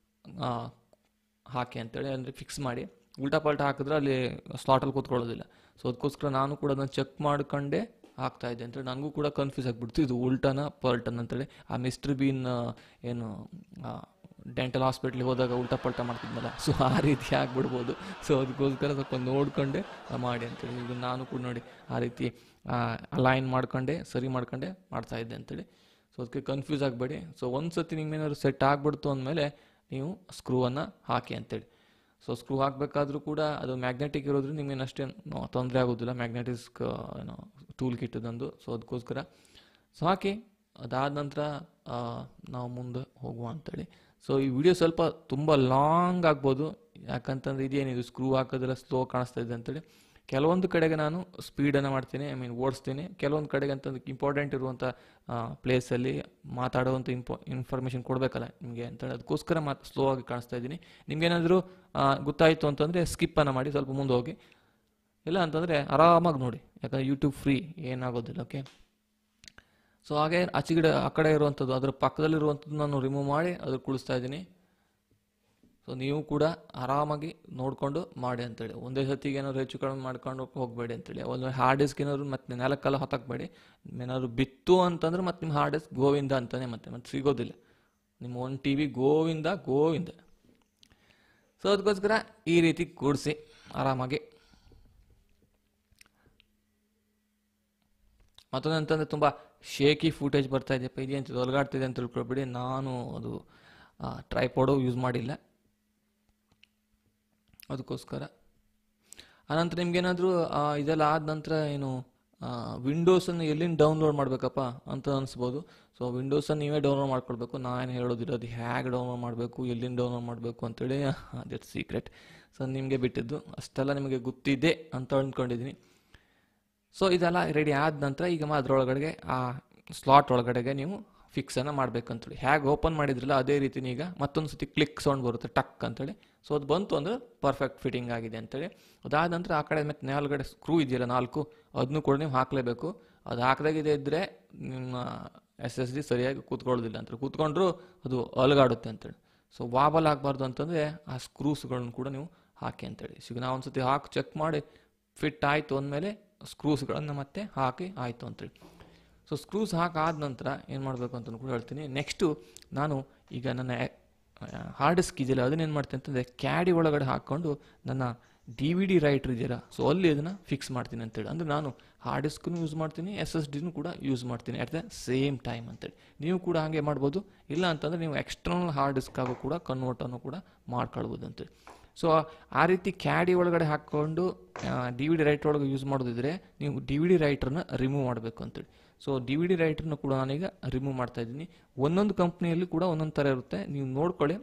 ಹಾಕಿ ಅಂತೇಳಿ, ಅಂದರೆ ಫಿಕ್ಸ್ ಮಾಡಿ. ಉಲ್ಟಾ ಪಲ್ಟಾ ಹಾಕಿದ್ರೆ ಅಲ್ಲಿ ಸ್ಲಾಟಲ್ಲಿ ಕೂತ್ಕೊಳ್ಳೋದಿಲ್ಲ. ಸೊ ಅದಕ್ಕೋಸ್ಕರ ನಾನು ಕೂಡ ಅದನ್ನು ಚೆಕ್ ಮಾಡ್ಕೊಂಡೆ ಹಾಕ್ತಾ ಇದ್ದೆ ಅಂತೇಳಿ. ನನಗೂ ಕೂಡ ಕನ್ಫ್ಯೂಸ್ ಆಗಿಬಿಡ್ತು, ಇದು ಉಲ್ಟಾನ ಪಲ್ಟನ್ ಅಂತೇಳಿ. ಆ ಮಿಸ್ಟರ್ ಬೀನ್ ಏನು ಡೆಂಟಲ್ ಹಾಸ್ಪಿಟ್ಲಿಗೆ ಹೋದಾಗ ಉಲ್ಟಾ ಪಲ್ಟಾ ಮಾಡ್ತಿದ್ನಲ್ಲ, ಸೊ ಆ ರೀತಿ ಆಗಿಬಿಡ್ಬೋದು. ಸೊ ಅದಕ್ಕೋಸ್ಕರ ಸ್ವಲ್ಪ ನೋಡ್ಕೊಂಡೆ ಮಾಡಿ ಅಂತೇಳಿ. ಈಗ ನಾನು ಕೂಡ ನೋಡಿ ಆ ರೀತಿ ಅಲೈನ್ ಮಾಡ್ಕೊಂಡೆ, ಸರಿ ಮಾಡ್ಕೊಂಡೆ ಮಾಡ್ತಾ ಇದ್ದೆ ಅಂತೇಳಿ. ಸೊ ಅದಕ್ಕೆ ಕನ್ಫ್ಯೂಸ್ ಆಗಬೇಡಿ. ಸೊ ಒಂದು ಸತಿ ನಿಮ್ಗೇನಾದ್ರು ಸೆಟ್ ಆಗಿಬಿಡ್ತು ಅಂದಮೇಲೆ ನೀವು ಸ್ಕ್ರೂವನ್ನು ಹಾಕಿ ಅಂತೇಳಿ. ಸೊ ಸ್ಕ್ರೂ ಹಾಕಬೇಕಾದ್ರೂ ಕೂಡ ಅದು ಮ್ಯಾಗ್ನೆಟಿಕ್ ಇರೋದ್ರಿಂದ ನಿಮ್ಗೇನು ಅಷ್ಟೇನು ತೊಂದರೆ ಆಗೋದಿಲ್ಲ, ಮ್ಯಾಗ್ನೆಟಿಕ್ ಏನೋ ಟೂಲ್ ಕಿಟ್ಟದಂದು. ಸೊ ಅದಕ್ಕೋಸ್ಕರ ಸೊ ಹಾಕಿ. ಅದಾದ ನಂತರ ನಾವು ಮುಂದೆ ಹೋಗುವ ಅಂತೇಳಿ. ಸೊ ಈ ವಿಡಿಯೋ ಸ್ವಲ್ಪ ತುಂಬ ಲಾಂಗ್ ಆಗ್ಬೋದು, ಯಾಕಂತಂದರೆ ಇದೇನಿದು ಸ್ಕ್ರೂ ಹಾಕೋದೆಲ್ಲ ಸ್ಲೋ ಕಾಣಿಸ್ತಾ ಇದೆ ಅಂತೇಳಿ. ಕೆಲವೊಂದು ಕಡೆಗೆ ನಾನು ಸ್ಪೀಡನ್ನು ಮಾಡ್ತೀನಿ, ಐ ಮೀನ್ ಓಡಿಸ್ತೀನಿ. ಕೆಲವೊಂದು ಕಡೆಗೆ ಅಂತಂದು ಇಂಪಾರ್ಟೆಂಟ್ ಇರುವಂಥ ಪ್ಲೇಸಲ್ಲಿ ಮಾತಾಡುವಂಥ ಇಂಪೋ ಇನ್ಫಾರ್ಮೇಷನ್ ಕೊಡಬೇಕಲ್ಲ ನಿಮಗೆ ಅಂತೇಳಿ, ಅದಕ್ಕೋಸ್ಕರ ಮಾತು ಸ್ಲೋ ಆಗಿ ಕಾಣಿಸ್ತಾ ಇದ್ದೀನಿ. ನಿಮ್ಗೇನಾದರೂ ಗೊತ್ತಾಯಿತು ಅಂತಂದರೆ ಸ್ಕಿಪ್ಪನ್ನು ಮಾಡಿ ಸ್ವಲ್ಪ ಮುಂದೆ ಹೋಗಿ, ಇಲ್ಲ ಅಂತಂದರೆ ಆರಾಮಾಗಿ ನೋಡಿ, ಯಾಕಂದರೆ ಯೂಟ್ಯೂಬ್ ಫ್ರೀ, ಏನಾಗೋದಿಲ್ಲ. ಓಕೆ. ಸೊ ಹಾಗೆ ಆಚೆಗಡೆ ಆ ಕಡೆ ಇರುವಂಥದ್ದು, ಅದರ ಪಕ್ಕದಲ್ಲಿರುವಂಥದ್ದು ನಾನು ರಿಮೂವ್ ಮಾಡಿ ಅದ್ರ ಕುಳಿಸ್ತಾ ಇದ್ದೀನಿ. ಸೊ ನೀವು ಕೂಡ ಆರಾಮಾಗಿ ನೋಡಿಕೊಂಡು ಮಾಡಿ ಅಂತೇಳಿ. ಒಂದೇ ಸತಿಗೆ ಏನಾದ್ರು ಹೆಚ್ಚು ಕಡಿಮೆ ಮಾಡ್ಕೊಂಡು ಹೋಗಬೇಡಿ ಅಂತೇಳಿ. ಒಂದು ಹಾರ್ಡ್ ಡಿಸ್ಕ್ ಏನಾದ್ರು ಮತ್ತೆ ನೆಲಕ್ಕೆಲ್ಲ ಹೊತ್ತಕ್ಬೇಡಿ. ಏನಾದ್ರು ಬಿತ್ತು ಅಂತಂದ್ರೆ ಮತ್ತೆ ನಿಮ್ಮ ಹಾರ್ಡ್ ಡಿಸ್ಕ್ ಗೋವಿಂದ ಅಂತಲೇ ಮತ್ತೆ ಮತ್ತೆ ಸಿಗೋದಿಲ್ಲ. ನಿಮ್ಮ ಒಂದು ಟಿ ವಿ ಗೋವಿಂದ ಗೋವಿಂದ. ಸೊ ಅದಕ್ಕೋಸ್ಕರ ಈ ರೀತಿ ಕೂಡಿಸಿ ಆರಾಮಾಗಿ. ಮತ್ತೊಂದು ಅಂತಂದರೆ ತುಂಬ ಶೇಕಿ ಫೂಟೇಜ್ ಬರ್ತಾ ಇದೆಯಪ್ಪ, ಇದೇಂತ ತೊಲಗಾಡ್ತಿದೆ ಅಂತ ತಿಳ್ಕೊಳ್ಬೇಡಿ. ನಾನು ಅದು ಟ್ರೈಪಾಡು ಯೂಸ್ ಮಾಡಿಲ್ಲ, ಅದಕ್ಕೋಸ್ಕರ. ಆನಂತರ ನಿಮ್ಗೇನಾದರೂ ಇದೆಲ್ಲ ಆದ ನಂತರ ಏನು ವಿಂಡೋಸನ್ನು ಎಲ್ಲಿಂದ ಡೌನ್ಲೋಡ್ ಮಾಡಬೇಕಪ್ಪ ಅಂತ ಅನಿಸ್ಬೋದು. ಸೊ ವಿಂಡೋಸನ್ನು ನೀವೇ ಡೌನ್ಲೋಡ್ ಮಾಡ್ಕೊಳ್ಬೇಕು. ನಾನು ಹೇಳೋದಿಲ್ಲ ಅದು ಹೇಗೆ ಡೌನ್ಲೋಡ್ ಮಾಡಬೇಕು, ಎಲ್ಲಿಂದ ಡೌನ್ಲೋಡ್ ಮಾಡಬೇಕು ಅಂತೇಳಿ, ದಟ್ ಸೀಕ್ರೆಟ್. ಸೊ ನಿಮಗೆ ಬಿಟ್ಟಿದ್ದು ಅಷ್ಟೆಲ್ಲ ನಿಮಗೆ ಗೊತ್ತಿದೆ ಅಂತ ಅಂದ್ಕೊಂಡಿದ್ದೀನಿ. ಸೊ ಇದೆಲ್ಲ ರೆಡಿ ಆದ ನಂತರ ಈಗ ಅದರೊಳಗಡೆಗೆ ಆ ಸ್ಲಾಟ್ ಒಳಗಡೆಗೆ ನೀವು ಫಿಕ್ಸನ್ನು ಮಾಡಬೇಕಂತೇಳಿ. ಹೇಗೆ ಓಪನ್ ಮಾಡಿದ್ರಲ್ಲ ಅದೇ ರೀತಿನೇ ಈಗ ಮತ್ತೊಂದು ಸತಿ ಕ್ಲಿಕ್ ಸೌಂಡ್ ಬರುತ್ತೆ ಟಕ್ ಅಂತೇಳಿ. ಸೊ ಅದು ಬಂತು ಅಂದರೆ ಪರ್ಫೆಕ್ಟ್ ಫಿಟ್ಟಿಂಗ್ ಆಗಿದೆ ಅಂತೇಳಿ. ಅದಾದ ನಂತರ ಆ ಕಡೆ ಮತ್ತು ಮೇಲ್ಗಡೆ ಸ್ಕ್ರೂ ಇದೆಯಲ್ಲ ನಾಲ್ಕು, ಅದನ್ನು ಕೂಡ ನೀವು ಹಾಕಲೇಬೇಕು. ಅದು ಹಾಕದಾಗಿದೆ ಇದ್ದರೆ ನಿಮ್ಮ ಎಸ್ ಎಸ್ ಡಿ ಸರಿಯಾಗಿ ಕೂತ್ಕೊಳ್ಳೋದಿಲ್ಲ ಅಂತೇಳಿ, ಕೂತ್ಕೊಂಡ್ರೂ ಅದು ಅಲುಗಾಡುತ್ತೆ ಅಂತೇಳಿ. ಸೊ ವಾಬಲ್ ಆಗಬಾರ್ದು ಅಂತಂದರೆ ಆ ಸ್ಕ್ರೂಸ್ಗಳನ್ನು ಕೂಡ ನೀವು ಹಾಕಿ ಅಂತೇಳಿ. ಸೊ ಈಗ ನಾವು ಒಂದು ಸತಿ ಹಾಕಿ ಚೆಕ್ ಮಾಡಿ ಫಿಟ್ ಆಯಿತು ಅಂದಮೇಲೆ ಸ್ಕ್ರೂಸ್ಗಳನ್ನು ಮತ್ತೆ ಹಾಕಿ ಆಯಿತು ಅಂತೇಳಿ. ಸೊ ಸ್ಕ್ರೂಸ್ ಹಾಕಾದ ನಂತರ ಏನು ಮಾಡಬೇಕು ಅಂತ ಕೂಡ ಹೇಳ್ತೀನಿ. ನೆಕ್ಸ್ಟು ನಾನು ಈಗ ನನ್ನ ಹಾರ್ಡ್ ಡಿಸ್ಕ್ ಇದೆಯಲ್ಲ ಅದನ್ನೇನು ಮಾಡ್ತೀನಿ ಅಂತಂದರೆ ಕ್ಯಾಡಿ ಒಳಗಡೆ ಹಾಕ್ಕೊಂಡು ನನ್ನ ಡಿ ವಿ ಡಿ ರೈಟ್ರ್ ಇದೆಯಲ್ಲ ಸೊ ಅಲ್ಲಿ ಅದನ್ನು ಫಿಕ್ಸ್ ಮಾಡ್ತೀನಿ ಅಂತೇಳಿ. ಅಂದರೆ ನಾನು ಹಾರ್ಡ್ ಡಿಸ್ಕನ್ನು ಯೂಸ್ ಮಾಡ್ತೀನಿ, ಎಸ್ ಎಸ್ ಡಿನೂ ಕೂಡ ಯೂಸ್ ಮಾಡ್ತೀನಿ ಅಟ್ ದ ಸೇಮ್ ಟೈಮ್ ಅಂತೇಳಿ. ನೀವು ಕೂಡ ಹಾಗೆ ಮಾಡ್ಬೋದು. ಇಲ್ಲ ಅಂತಂದರೆ ನೀವು ಎಕ್ಸ್ಟರ್ನಲ್ ಹಾರ್ಡ್ ಡಿಸ್ಕಾಗೂ ಕೂಡ ಕನ್ವರ್ಟನ್ನು ಕೂಡ ಮಾಡ್ಕೊಳ್ಬೋದು ಅಂತೇಳಿ. ಸೊ ಆ ರೀತಿ ಕ್ಯಾಡಿ ಒಳಗಡೆ ಹಾಕ್ಕೊಂಡು ಡಿ ವಿ ಡಿ ರೈಟರ್ ಒಳಗೆ ಯೂಸ್ ಮಾಡೋದಿದ್ರೆ ನೀವು ಡಿ ವಿ ಡಿ ರೈಟ್ರನ್ನ ರಿಮೂವ್ ಮಾಡಬೇಕು ಅಂತೇಳಿ. ಸೊ ಡಿ ವಿ ಡಿ ರೈಟ್ರನ್ನ ಕೂಡ ನಾನೀಗ ರಿಮೂವ್ ಮಾಡ್ತಾ ಇದ್ದೀನಿ. ಒಂದೊಂದು ಕಂಪ್ನಿಯಲ್ಲಿ ಕೂಡ ಒಂದೊಂದು ಥರ ಇರುತ್ತೆ, ನೀವು ನೋಡ್ಕೊಳ್ಳಿ.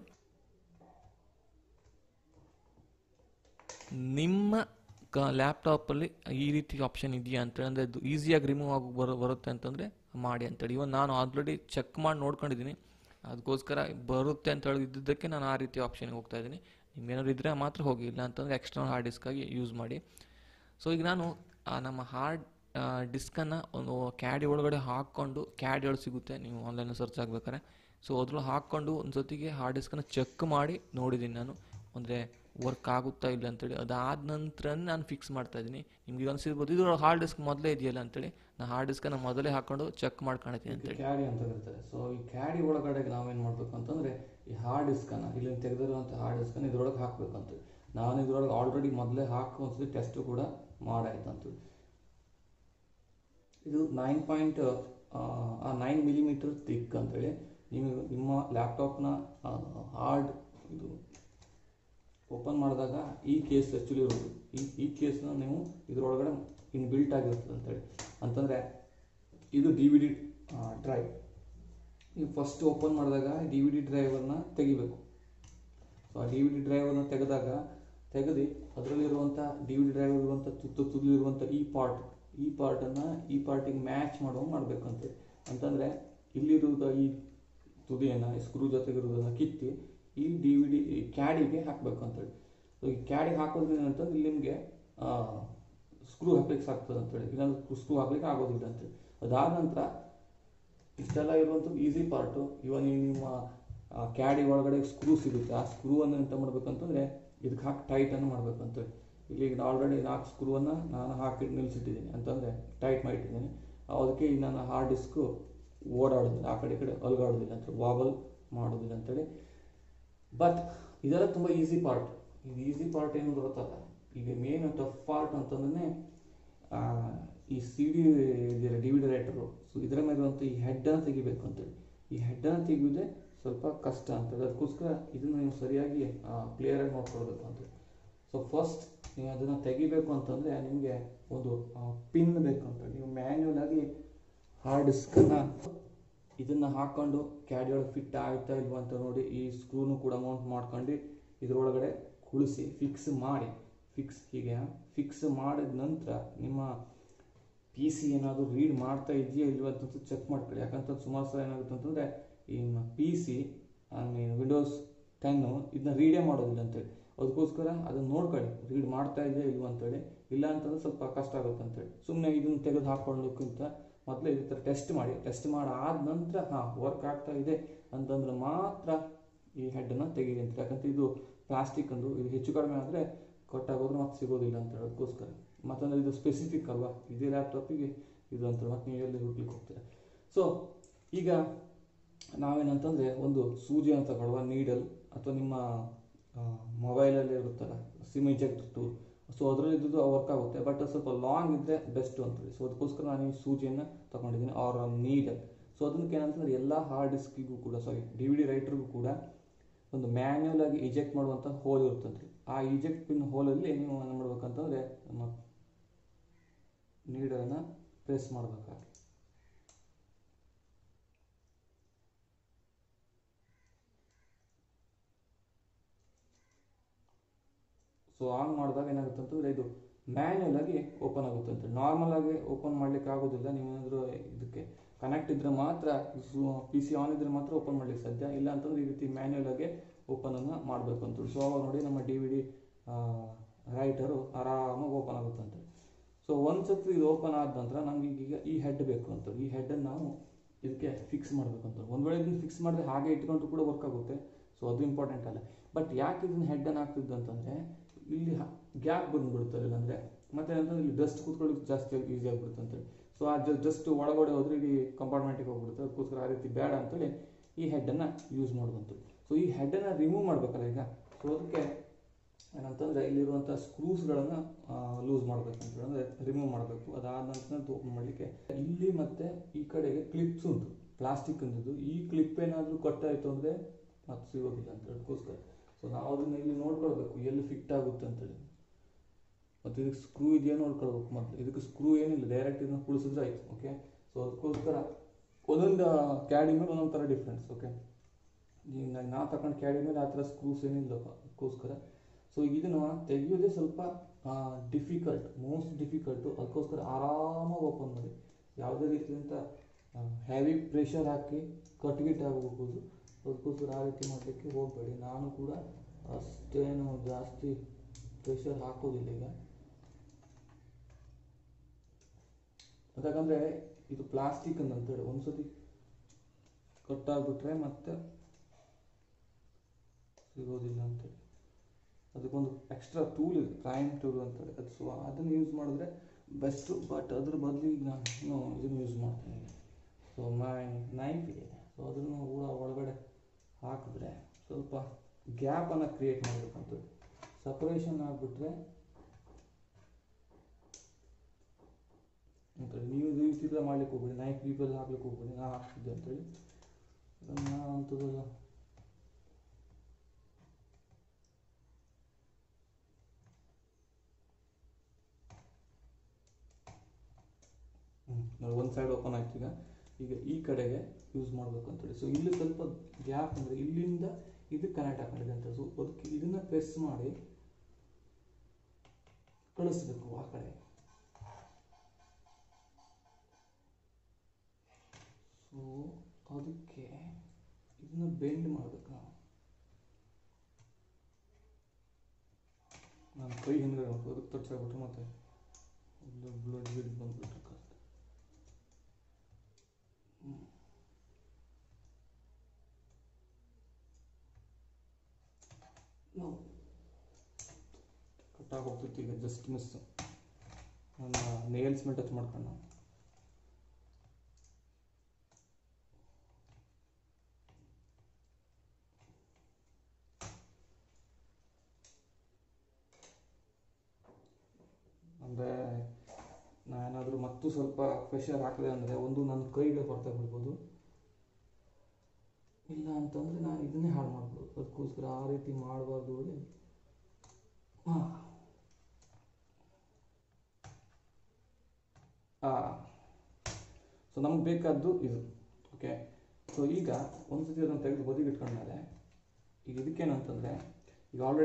ನಿಮ್ಮ ಕ ಲ್ಯಾಪ್ಟಾಪಲ್ಲಿ ಈ ರೀತಿ ಆಪ್ಷನ್ ಇದೆಯಾ ಅಂತೇಳಿ, ಅಂದರೆ ಅದು ಈಸಿಯಾಗಿ ರಿಮೂವ್ ಆಗಿ ಬರೋ ಬರುತ್ತೆ ಅಂತಂದರೆ ಮಾಡಿ ಅಂತೇಳಿ. ಇವನ್ ನಾನು ಆಲ್ರೆಡಿ ಚೆಕ್ ಮಾಡಿ ನೋಡ್ಕೊಂಡಿದ್ದೀನಿ, ಅದಕ್ಕೋಸ್ಕರ ಬರುತ್ತೆ ಅಂತ ಹೇಳಿದ್ದಕ್ಕೆ ನಾನು ಆ ರೀತಿ ಆಪ್ಷನ್ಗೆ ಹೋಗ್ತಾ ಇದ್ದೀನಿ. ನಿಮ್ಗೇನಾದ್ರು ಇದ್ದರೆ ಮಾತ್ರ ಹೋಗಿ, ಇಲ್ಲ ಅಂತಂದರೆ ಎಕ್ಸ್ಟರ್ನಲ್ ಹಾರ್ಡ್ ಡಿಸ್ಕಾಗಿ ಯೂಸ್ ಮಾಡಿ. ಸೊ ಈಗ ನಾನು ನಮ್ಮ ಹಾರ್ಡ್ ಡಿಸ್ಕನ್ನು ಒಂದು ಕ್ಯಾಡಿ ಒಳಗಡೆ ಹಾಕ್ಕೊಂಡು, ಕ್ಯಾಡಿ ಒಳಗೆ ಸಿಗುತ್ತೆ ನೀವು ಆನ್ಲೈನಲ್ಲಿ ಸರ್ಚ್ ಆಗಬೇಕಾರೆ. ಸೊ ಅದ್ರೊಳಗೆ ಹಾಕ್ಕೊಂಡು ಒಂದು ಸತಿಗೆ ಹಾರ್ಡ್ ಡಿಸ್ಕನ್ನು ಚೆಕ್ ಮಾಡಿ ನೋಡಿದ್ದೀನಿ ನಾನು, ಅಂದರೆ ವರ್ಕ್ ಆಗುತ್ತಾ ಇಲ್ಲ ಅಂತೇಳಿ. ಅದಾದ ನಂತರ ನಾನು ಫಿಕ್ಸ್ ಮಾಡ್ತಾಯಿದ್ದೀನಿ. ನಿಮ್ಗೆ ಅನಿಸಿರ್ಬೋದು ಇದು ಹಾರ್ಡ್ ಡಿಸ್ಕ್ ಮೊದಲೇ ಇದೆಯಲ್ಲ ಅಂತೇಳಿ. ನಾನು ಹಾರ್ಡ್ ಡಿಸ್ಕನ್ನು ಮೊದಲೇ ಹಾಕ್ಕೊಂಡು ಚೆಕ್ ಮಾಡ್ಕೊಂಡಿದ್ದೀನಿ ಅಂತೇಳಿ. ಕ್ಯಾಡಿ ಅಂತ ಇರ್ತಾರೆ. ಸೊ ಈ ಕ್ಯಾಡಿ ಒಳಗಡೆ ನಾವೇನು ಮಾಡಬೇಕು ಅಂತಂದರೆ ಈ ಹಾರ್ಡ್ ಡಿಸ್ಕನ್ನು ಇಲ್ಲಿ ತೆಗೆದಿರುವಂಥ ಹಾರ್ಡ್ ಡಿಸ್ಕನ್ನು ಇದ್ರೊಳಗೆ ಹಾಕಬೇಕು ಅಂತೇಳಿ. ನಾನು ಇದ್ರೊಳಗೆ ಆಲ್ರೆಡಿ ಮೊದಲೇ ಹಾಕಿ ಒಂದ್ಸತಿ ಟೆಸ್ಟು ಕೂಡ ಮಾಡಾಯ್ತು ಅಂತೇಳಿ. ಇದು nine point nine millimetre thick ಅಂತೇಳಿ. ನೀವು ನಿಮ್ಮ ಲ್ಯಾಪ್ಟಾಪ್ನ ಹಾರ್ಡ್ ಇದು ಓಪನ್ ಮಾಡಿದಾಗ ಈ ಕೇಸ್ ಆ್ಯಕ್ಚುಲಿ ಇರೋದು, ಈ ಈ ಕೇಸ್ನ ನೀವು ಇದರೊಳಗಡೆ ಇನ್ ಬಿಲ್ಟ್ ಆಗಿರ್ತದೆ ಅಂತೇಳಿ. ಅಂತಂದರೆ ಇದು ಡಿ ವಿ ಡಿ ಡ್ರೈವ್. ನೀವು ಫಸ್ಟ್ ಓಪನ್ ಮಾಡಿದಾಗ ಡಿ ವಿ ಡಿ ಡ್ರೈವನ್ನು ತೆಗಿಬೇಕು. ಸೊ ಆ ಡಿ ವಿ ಡಿ ಡ್ರೈವನ್ನು ತೆಗೆದಾಗ ತೆಗೆದು ಅದರಲ್ಲಿರುವಂಥ ಡಿ ವಿ ಡಿ ಡ್ರೈವ್ ಇರುವಂಥ ತುತ್ತು ತುದಿಲಿರುವಂಥ ಈ ಪಾರ್ಟ್ ಈ ಪಾರ್ಟನ್ನು ಈ ಪಾರ್ಟಿಗೆ ಮ್ಯಾಚ್ ಮಾಡೋ ಮಾಡಬೇಕಂತೇಳಿ. ಅಂತಂದರೆ ಇಲ್ಲಿರುವುದು ಈ ತುದಿಯನ್ನು ಸ್ಕ್ರೂ ಜೊತೆಗಿರೋದನ್ನು ಕಿತ್ತಿ ಈ ಡಿ ವಿ ಡಿ ಕ್ಯಾಡಿಗೆ ಹಾಕಬೇಕು ಅಂತೇಳಿ. ಸೊ ಈ ಕ್ಯಾಡಿಗೆ ಹಾಕೋದ್ರಿಂದ ಅಂತಂದ್ರೆ ಇಲ್ಲಿ ನಿಮಗೆ ಸ್ಕ್ರೂ ಹಾಕ್ಲಿಕ್ಕೆ ಸಾಕ್ತದೆ ಅಂತೇಳಿ, ಇಲ್ಲಾಂದ್ರೆ ಸ್ಕ್ರೂ ಹಾಕ್ಲಿಕ್ಕೆ ಆಗೋದಿಲ್ಲ ಅಂತೇಳಿ. ಅದಾದ ನಂತರ ಇಷ್ಟೆಲ್ಲ ಇರುವಂಥದ್ದು ಈಸಿ ಪಾರ್ಟು. ಇವಾಗ ನೀವು ನಿಮ್ಮ ಕ್ಯಾಡಿ ಒಳಗಡೆ ಸ್ಕ್ರೂ ಸಿಗುತ್ತೆ, ಆ ಸ್ಕ್ರೂವನ್ನು ಎಂತ ಮಾಡಬೇಕಂತಂದರೆ ಇದಕ್ಕೆ ಹಾಕಿ ಟೈಟನ್ನು ಮಾಡಬೇಕಂತೇಳಿ. ಇಲ್ಲಿ ಈಗ ಆಲ್ರೆಡಿ ನಾಲ್ಕು ಸ್ಕ್ರೂವನ್ನು ನಾನು ಹಾಕಿ ನಿಲ್ಲಿಸಿಟ್ಟಿದ್ದೀನಿ, ಅಂತಂದರೆ ಟೈಟ್ ಮಾಡಿಟ್ಟಿದ್ದೀನಿ. ಅದಕ್ಕೆ ಈಗ ನನ್ನ ಹಾರ್ಡ್ ಡಿಸ್ಕು ಓಡಾಡೋದಿಲ್ಲ, ಆ ಕಡೆ ಈ ಕಡೆ ಅಲ್ಗಾಡೋದಿಲ್ಲ ಅಂತೇಳಿ, ವಾಬಲ್ ಮಾಡೋದಿಲ್ಲ ಅಂತೇಳಿ. ಬಟ್ ಇದೆಲ್ಲ ತುಂಬ ಈಸಿ ಪಾರ್ಟ್. ಇದು ಈಸಿ ಪಾರ್ಟ್ ಏನು ಗೊತ್ತಲ್ಲ, ಈಗ ಮೇನ್ ಟಫ್ ಪಾರ್ಟ್ ಅಂತಂದ್ರೆ ಈ ಸಿ ಡಿ ಇದೆಯಲ್ಲ D V D writer. So ಇದರ ಮೇಲಿರುವಂಥ ಈ ಹೆಡ್ಡನ್ನು ತೆಗಿಬೇಕು ಅಂತೇಳಿ. ಈ ಹೆಡ್ಡನ್ನು ತೆಗೆಯೋದೇ ಸ್ವಲ್ಪ ಕಷ್ಟ ಅಂತೇಳಿ. ಅದಕ್ಕೋಸ್ಕರ ಇದನ್ನು ನೀವು ಸರಿಯಾಗಿ ಕ್ಲಿಯರಾಗಿ ನೋಡ್ಕೊಳ್ಬೇಕು ಅಂತೇಳಿ. ಸೊ ಫಸ್ಟ್ ನೀವು ಅದನ್ನು ತೆಗಿಬೇಕು ಅಂತಂದರೆ ನಿಮಗೆ ಒಂದು ಪಿನ್ ಬೇಕು ಅಂತೇಳಿ. ನೀವು ಮ್ಯಾನ್ಯುವಲ್ ಆಗಿ ಹಾರ್ಡ್ ಡಿಸ್ಕನ್ನು ಇದನ್ನು ಹಾಕ್ಕೊಂಡು ಕ್ಯಾಡಿ ಒಳಗೆ ಫಿಟ್ ಆಗುತ್ತಾ ಇಲ್ವಾ ಅಂತ ನೋಡಿ ಈ ಸ್ಕ್ರೂನು ಕೂಡ ಮೌಂಟ್ ಮಾಡ್ಕೊಂಡು ಇದರೊಳಗಡೆ ಕುಳಿಸಿ ಫಿಕ್ಸ್ ಮಾಡಿ ಫಿಕ್ಸ್ ಹೀಗೆ ಫಿಕ್ಸ್ ಮಾಡಿದ ನಂತರ ನಿಮ್ಮ ಪಿ ಸಿ ಏನಾದರೂ ರೀಡ್ ಮಾಡ್ತಾ ಇದೆಯಾ ಇಲ್ವಾ ಅಂತ ಚೆಕ್ ಮಾಡ್ಕೊಳ್ಳಿ. ಯಾಕಂತ ಸುಮಾರು ಸಲ ಏನಾಗುತ್ತೆ ಅಂತಂದರೆ ಈ P C I mean Windows ten ಇದನ್ನ ರೀಡೇ ಮಾಡೋದಿಲ್ಲ ಅಂತೇಳಿ. ಅದಕ್ಕೋಸ್ಕರ ಅದನ್ನು ನೋಡ್ಕೊಳ್ಳಿ ರೀಡ್ ಮಾಡ್ತಾ ಇದೆಯಾ ಇಲ್ವಾ ಅಂತೇಳಿ. ಇಲ್ಲ ಅಂತಂದ್ರೆ ಸ್ವಲ್ಪ ಕಷ್ಟ ಆಗುತ್ತೆ ಅಂತೇಳಿ. ಸುಮ್ಮನೆ ಇದನ್ನು ತೆಗೆದು ಹಾಕೊಳ್ಳೋಕ್ಕಿಂತ ಮೊದಲೇ ಈ ಥರ ಟೆಸ್ಟ್ ಮಾಡಿ ಟೆಸ್ಟ್ ಮಾಡಿ ಆದ ನಂತರ ಹಾಂ ವರ್ಕ್ ಆಗ್ತಾ ಇದೆ ಅಂತಂದ್ರೆ ಮಾತ್ರ ಈ ಹೆಡ್ಡನ್ನು ತೆಗೀರಿ ಅಂತ. ಯಾಕಂತ ಇದು ಪ್ಲಾಸ್ಟಿಕ್ ಅಂದು ಇದು ಹೆಚ್ಚು ಕಡಿಮೆ ಆದರೆ ಕೊಟ್ಟಾಗೋದ್ರೆ ಮತ್ತೆ ಸಿಗೋದಿಲ್ಲ ಅಂತ ಹೇಳೋದಕ್ಕೋಸ್ಕರ. ಮತ್ತಂದ್ರೆ ಇದು ಸ್ಪೆಸಿಫಿಕ್ ಅಲ್ವಾ, ಇದೇ ಲ್ಯಾಪ್ಟಾಪಿಗೆ ಇದು ಅಂತ ಮತ್ತೆ ನೀವು ಎಲ್ಲಿ ಹುಡ್ಲಿಕ್ಕೆ ಹೋಗ್ತೀರಾ. ಸೊ ಈಗ ನಾವೇನಂತಂದರೆ ಒಂದು ಸೂಜಿ ಅಂತ ಕೊಡುವ ನೀಡಲ್ ಅಥವಾ ನಿಮ್ಮ ಮೊಬೈಲಲ್ಲಿ ಇರುತ್ತಲ್ಲ ಸಿಮ್ ಇಂಜೆಕ್ಟರ್ ಟೂಲ್, ಸೊ ಅದರಲ್ಲಿ ಇದ್ದು ವರ್ಕ್ ಆಗುತ್ತೆ. ಬಟ್ ಅದು ಸ್ವಲ್ಪ ಲಾಂಗ್ ಇದ್ದರೆ ಬೆಸ್ಟು ಅಂತೇಳಿ. ಸೊ ಅದಕ್ಕೋಸ್ಕರ ನಾನು ಈ ಸೂಜಿಯನ್ನು ತೊಗೊಂಡಿದ್ದೀನಿ ಆರ್ ನೀಡಲ್. ಸೊ ಅದಕ್ಕೆ ಏನಂತಂದರೆ ಎಲ್ಲ ಹಾರ್ಡ್ ಡಿಸ್ಕಿಗೂ ಕೂಡ ಸಾರಿ ಡಿ ವಿ ಡಿ ರೈಟ್ರಿಗೂ ಕೂಡ ಒಂದು ಮ್ಯಾನ್ಯುವಲ್ ಆಗಿ ಇಜೆಕ್ಟ್ ಮಾಡುವಂಥ ಹೋಲ್ ಇರುತ್ತಂತೆ. ಆ ಇಜೆಕ್ಟ್ ಪಿನ್ ಹೋಲಲ್ಲಿ ನೀವು ಏನು ಮಾಡ್ಬೇಕಂತಂದರೆ ನಮ್ಮ ನೀಡಲನ್ನು ಪ್ರೆಸ್ ಮಾಡಬೇಕಾಗಿ. ಸೊ ಆನ್ ಮಾಡಿದಾಗ ಏನಾಗುತ್ತೆ ಅಂತಂದರೆ ಇದು ಮ್ಯಾನ್ಯುವಲ್ ಆಗಿ ಓಪನ್ ಆಗುತ್ತೆ ಅಂತ. ನಾರ್ಮಲ್ ಆಗಿ ಓಪನ್ ಮಾಡ್ಲಿಕ್ಕೆ ಆಗೋದಿಲ್ಲ. ನೀವೇನಾದರೂ ಇದಕ್ಕೆ ಕನೆಕ್ಟ್ ಇದ್ದರೆ ಮಾತ್ರ ಪಿ ಸಿ ಆನ್ ಇದ್ದರೆ ಮಾತ್ರ ಓಪನ್ ಮಾಡಲಿಕ್ಕೆ ಸಾಧ್ಯ, ಇಲ್ಲ ಅಂತಂದ್ರೆ ಈ ರೀತಿ ಮ್ಯಾನ್ಯಲ್ ಆಗಿ ಓಪನನ್ನು ಮಾಡಬೇಕು ಅಂತೇಳಿ. ಸೊ ಅವಾಗ ನೋಡಿ ನಮ್ಮ ಡಿ ವಿ ಡಿ ರೈಟರು ಆರಾಮಾಗಿ ಓಪನ್ ಆಗುತ್ತೆ ಅಂತೇಳಿ. ಸೊ ಒಂದು ಸತಿ ಇದು ಓಪನ್ ಆದ ನಂತರ ನಮ್ಗೆ ಈಗ ಈ ಹೆಡ್ ಬೇಕು ಅಂತ, ಈ ಹೆಡ್ಡನ್ನು ನಾವು ಇದಕ್ಕೆ ಫಿಕ್ಸ್ ಮಾಡಬೇಕಂತ. ಒಂದು ವೇಳೆ ಇದನ್ನು ಫಿಕ್ಸ್ ಮಾಡಿದ್ರೆ ಹಾಗೆ ಇಟ್ಕೊಂಡ್ರು ಕೂಡ ವರ್ಕ್ ಆಗುತ್ತೆ, ಸೊ ಅದು ಇಂಪಾರ್ಟೆಂಟ್ ಅಲ್ಲ. ಬಟ್ ಯಾಕೆ ಇದನ್ನು ಹೆಡ್ಡನ್ನು ಹಾಕ್ತಿದ್ದು ಅಂತಂದರೆ ಇಲ್ಲಿ ಗ್ಯಾಪ್ ಬಂದುಬಿಡುತ್ತೆ, ಇಲ್ಲಾಂದರೆ ಮತ್ತೆ ಅಂತಂದ್ರೆ ಇಲ್ಲಿ ಡಸ್ಟ್ ಕೂತ್ಕೊಳ್ಳೋಕೆ ಜಾಸ್ತಿ ಈಸಿ ಆಗಿಬಿಡುತ್ತೆ ಅಂತೇಳಿ. ಸೊ ಆ ಜಸ್ಟ್ ಒಳಗಡೆ ಹೋದರೆ ಇಡೀ ಕಂಪಾರ್ಟ್ಮೆಂಟಿಗೆ ಹೋಗ್ಬಿಡುತ್ತೆ, ಅದಕ್ಕೋಸ್ಕರ ಆ ರೀತಿ ಬೇಡ ಅಂತೇಳಿ ಈ ಹೆಡ್ಡನ್ನು ಯೂಸ್ ಮಾಡೋದಂತ. ಸೊ ಈ ಹೆಡ್ಡನ್ನು ರಿಮೂವ್ ಮಾಡಬೇಕಲ್ಲ ಈಗ, ಸೊ ಅದಕ್ಕೆ ಏನಂತಂದರೆ ಇಲ್ಲಿರುವಂಥ ಸ್ಕ್ರೂಸ್ಗಳನ್ನು ಲೂಸ್ ಮಾಡಬೇಕಂತೇಳಿ, ಅಂದರೆ ರಿಮೂವ್ ಮಾಡಬೇಕು. ಅದಾದ ನಂತರ ಓಪನ್ ಮಾಡಲಿಕ್ಕೆ ಇಲ್ಲಿ ಮತ್ತು ಈ ಕಡೆಗೆ ಕ್ಲಿಪ್ಸ್ ಉಂಟು ಪ್ಲಾಸ್ಟಿಕ್ ಅಂಥದ್ದು. ಈ ಕ್ಲಿಪ್ ಏನಾದರೂ ಕಟ್ಟಾಯಿತು ಅಂದರೆ ಮತ್ತೆ ಸಿಗೋದಿಲ್ಲ ಅಂತ ಅದಕ್ಕೋಸ್ಕರ. ಸೊ ನಾವು ಅದನ್ನು ಇಲ್ಲಿ ನೋಡ್ಕೊಳ್ಬೇಕು ಎಲ್ಲಿ ಫಿಟ್ ಆಗುತ್ತೆ ಅಂತೇಳಿ, ಮತ್ತು ಇದಕ್ಕೆ ಸ್ಕ್ರೂ ಇದೆಯಾ ನೋಡ್ಕೊಳ್ಬೇಕು ಮೊದಲು. ಇದಕ್ಕೆ ಸ್ಕ್ರೂ ಏನಿಲ್ಲ, ಡೈರೆಕ್ಟ್ ಇದನ್ನು ಕುಳಿಸಿದ್ರೆ ಆಯಿತು. ಓಕೆ, ಸೊ ಅದಕ್ಕೋಸ್ಕರ ಒಂದೊಂದು ಕ್ಯಾಡಿ ಮೇಲೆ ಒಂದೊಂದು ಥರ ಡಿಫ್ರೆನ್ಸ್. ಓಕೆ, ಈಗ ನಾವು ತಗೊಂಡು ಕ್ಯಾಡಿ ಮೇಲೆ ಆ ಥರ ಸ್ಕ್ರೂಸ್ ಏನಿಲ್ಲಪ್ಪ, ಅದಕ್ಕೋಸ್ಕರ. ಸೊ ಇದನ್ನು ತೆಗೆಯೋದೇ ಸ್ವಲ್ಪ ಡಿಫಿಕಲ್ಟ್, ಮೋಸ್ಟ್ ಡಿಫಿಕಲ್ಟು. ಅದಕ್ಕೋಸ್ಕರ ಆರಾಮಾಗಿ ಓಪನ್ ಮಾಡಿ, ಯಾವುದೇ ರೀತಿಯಂಥ ಹೆವಿ ಪ್ರೆಷರ್ ಹಾಕಿ ಕಟ್ಗಿಟ್ ಆಗಬಹುದು. ಅದಕ್ಕೋಸ್ಕರ ಆ ರೀತಿ ಮಾಡಲಿಕ್ಕೆ ಹೋಗಬೇಡಿ. ನಾನು ಕೂಡ ಅಷ್ಟೇನು ಜಾಸ್ತಿ ಪ್ರೆಷರ್ ಹಾಕೋದಿಲ್ಲ ಈಗ, ಯಾಕಂದರೆ ಇದು ಪ್ಲಾಸ್ಟಿಕ್ ಅಂತೇಳಿ ಒಂದ್ಸತಿ ಕಟ್ಟಾಗ್ಬಿಟ್ರೆ ಮತ್ತೆ ಸಿಗೋದಿಲ್ಲ ಅಂತೇಳಿ. ಅದಕ್ಕೊಂದು ಎಕ್ಸ್ಟ್ರಾ ಟೂಲ್ ಇದೆ, ಪ್ರೈಮ್ ಟೂಲ್ ಅಂತೇಳಿ, ಅದು. ಸೊ ಅದನ್ನು ಯೂಸ್ ಮಾಡಿದ್ರೆ ಬೆಸ್ಟು. ಬಟ್ ಅದ್ರ ಬದಲಿಗೆ ನಾನು ಇದನ್ನು ಯೂಸ್ ಮಾಡ್ತೀನಿ. ಸೊ ಮೈ ನೈಫ್ ಇದೆ, ಸೊ ಅದನ್ನು ಕೂಡ ಒಳಗಡೆ ಹಾಕಿದ್ರೆ ಸ್ವಲ್ಪ ಗ್ಯಾಪನ್ನು ಕ್ರಿಯೇಟ್ ಮಾಡಬೇಕಂತೇಳಿ. ಸಪ್ರೇಷನ್ ಆಗಿಬಿಟ್ರೆ ಅಂತೇಳಿ ನೀವು ಇದು ಈ ಥರ ಮಾಡ್ಲಿಕ್ಕೆ ಹೋಗ್ಬೇಡಿ, ನೈಫ್ ಗೀಪಲ್ಲಿ ಹಾಕ್ಲಿಕ್ಕೆ ಹೋಗ್ಬೇಡಿ. ನಾ ಹಾಕ್ತಿದ್ದೆ ಅಂತೇಳಿ ಅದನ್ನು ಅಂಥದ್ದೆಲ್ಲ ಹ್ಞೂ ಒಂದು ಸೈಡ್ ಓಪನ್ ಆಯ್ತು. ಈಗ ಈಗ ಈ ಕಡೆಗೆ ಯೂಸ್ ಮಾಡಬೇಕು ಅಂತೇಳಿ. ಸೊ ಇಲ್ಲಿ ಸ್ವಲ್ಪ ಗ್ಯಾಪ್ ಅಂದರೆ ಇಲ್ಲಿಂದ ಇದು ಕನೆಕ್ಟ್ ಹಾಕೊಂಡಿದೆ ಅಂತ. ಸೊ ಅದಕ್ಕೆ ಇದನ್ನು ಪ್ರೆಸ್ ಮಾಡಿ ಕಳಿಸ್ಬೇಕು ಆ ಕಡೆ. ಸೊ ಅದಕ್ಕೆ ಇದನ್ನ ಬೆಂಡ್ ಮಾಡಬೇಕು ನಾವು. ನಾನು ಕೈ ಹಿಂದೆ ಅದಕ್ಕೆ ತಟ್ಸಾಗ್ಬಿಟ್ರೆ ಮತ್ತೆ ಬ್ಲಡ್ ಬ್ಲಡ್ ಬಂದ್ಬಿಟ್ರೆ ನಾವು ಕಟ್ಟಾಗಿ ಹೋಗ್ತಿತ್ತು. ಈಗ ಜಸ್ಟ್ ಮಿಸ್ ನನ್ನ ನೇಲ್ಸ್ ಮೇಲೆ ಟಚ್ ಮಾಡ್ಕೊಂಡು ಅಂದರೆ ನಾನೇನಾದರೂ ಮತ್ತು ಸ್ವಲ್ಪ ಪ್ರೆಷರ್ ಹಾಕಿದೆ ಅಂದರೆ ಒಂದು ನನ್ನ ಕೈಗೆ ಬರ್ತಾ ಬಿಡ್ಬೋದು, ಇಲ್ಲ ಅಂತಂದರೆ ನಾನು ಇದನ್ನೇ ಹಾಳು ಮಾಡ್ಬೋದು. ಅದಕ್ಕೋಸ್ಕರ ಆ ರೀತಿ ಮಾಡಬಾರ್ದು ಹೇಳಿ ಹಾಂ ಹಾಂ ಸೊ ನಮ್ಗೆ ಬೇಕಾದ್ದು ಇದು. ಓಕೆ, ಸೊ ಈಗ ಒಂದು ಸತಿ ಅದನ್ನು ತೆಗೆದು ಬದಿಗೆ ಇಟ್ಕೊಂಡ್ಮೇಲೆ ಈಗ ಇದಕ್ಕೇನಂತಂದರೆ ಈಗ already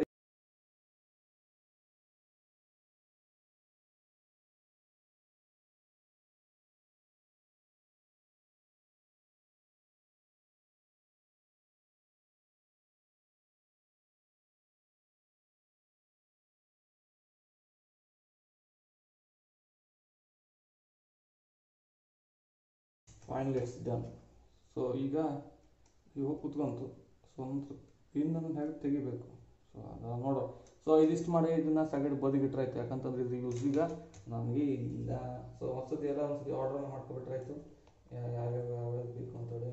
finally it's done. So ಈಗ ಇವಾಗ ಕುತ್ಕೊಂತು. ಸೊ ಒಂದು ಪಿನ್ನನ್ನು ಹೇಗೆ ತೆಗಿಬೇಕು, ಸೊ ಅದು ನೋಡೋ. ಸೊ ಇದಿಷ್ಟು ಮಾಡಿ ಇದನ್ನು ಸೈಡ್ ಬದಿಗಿಟ್ರಾಯ್ತು, ಯಾಕಂತಂದ್ರೆ ಇದು ಯೂಸ್ ಈಗ ನನಗೆ ಇಲ್ಲ. ಸೊ ಒಂದ್ಸತಿ ಎಲ್ಲ ಒಂದ್ಸತಿ ಆರ್ಡ್ರನ್ನ ಮಾಡ್ಕೊಬಿಟ್ರಾಯ್ತು ಯಾವ್ಯಾವ ಯಾವ್ಯಾವ ಬೇಕು ಅಂತೇಳಿ.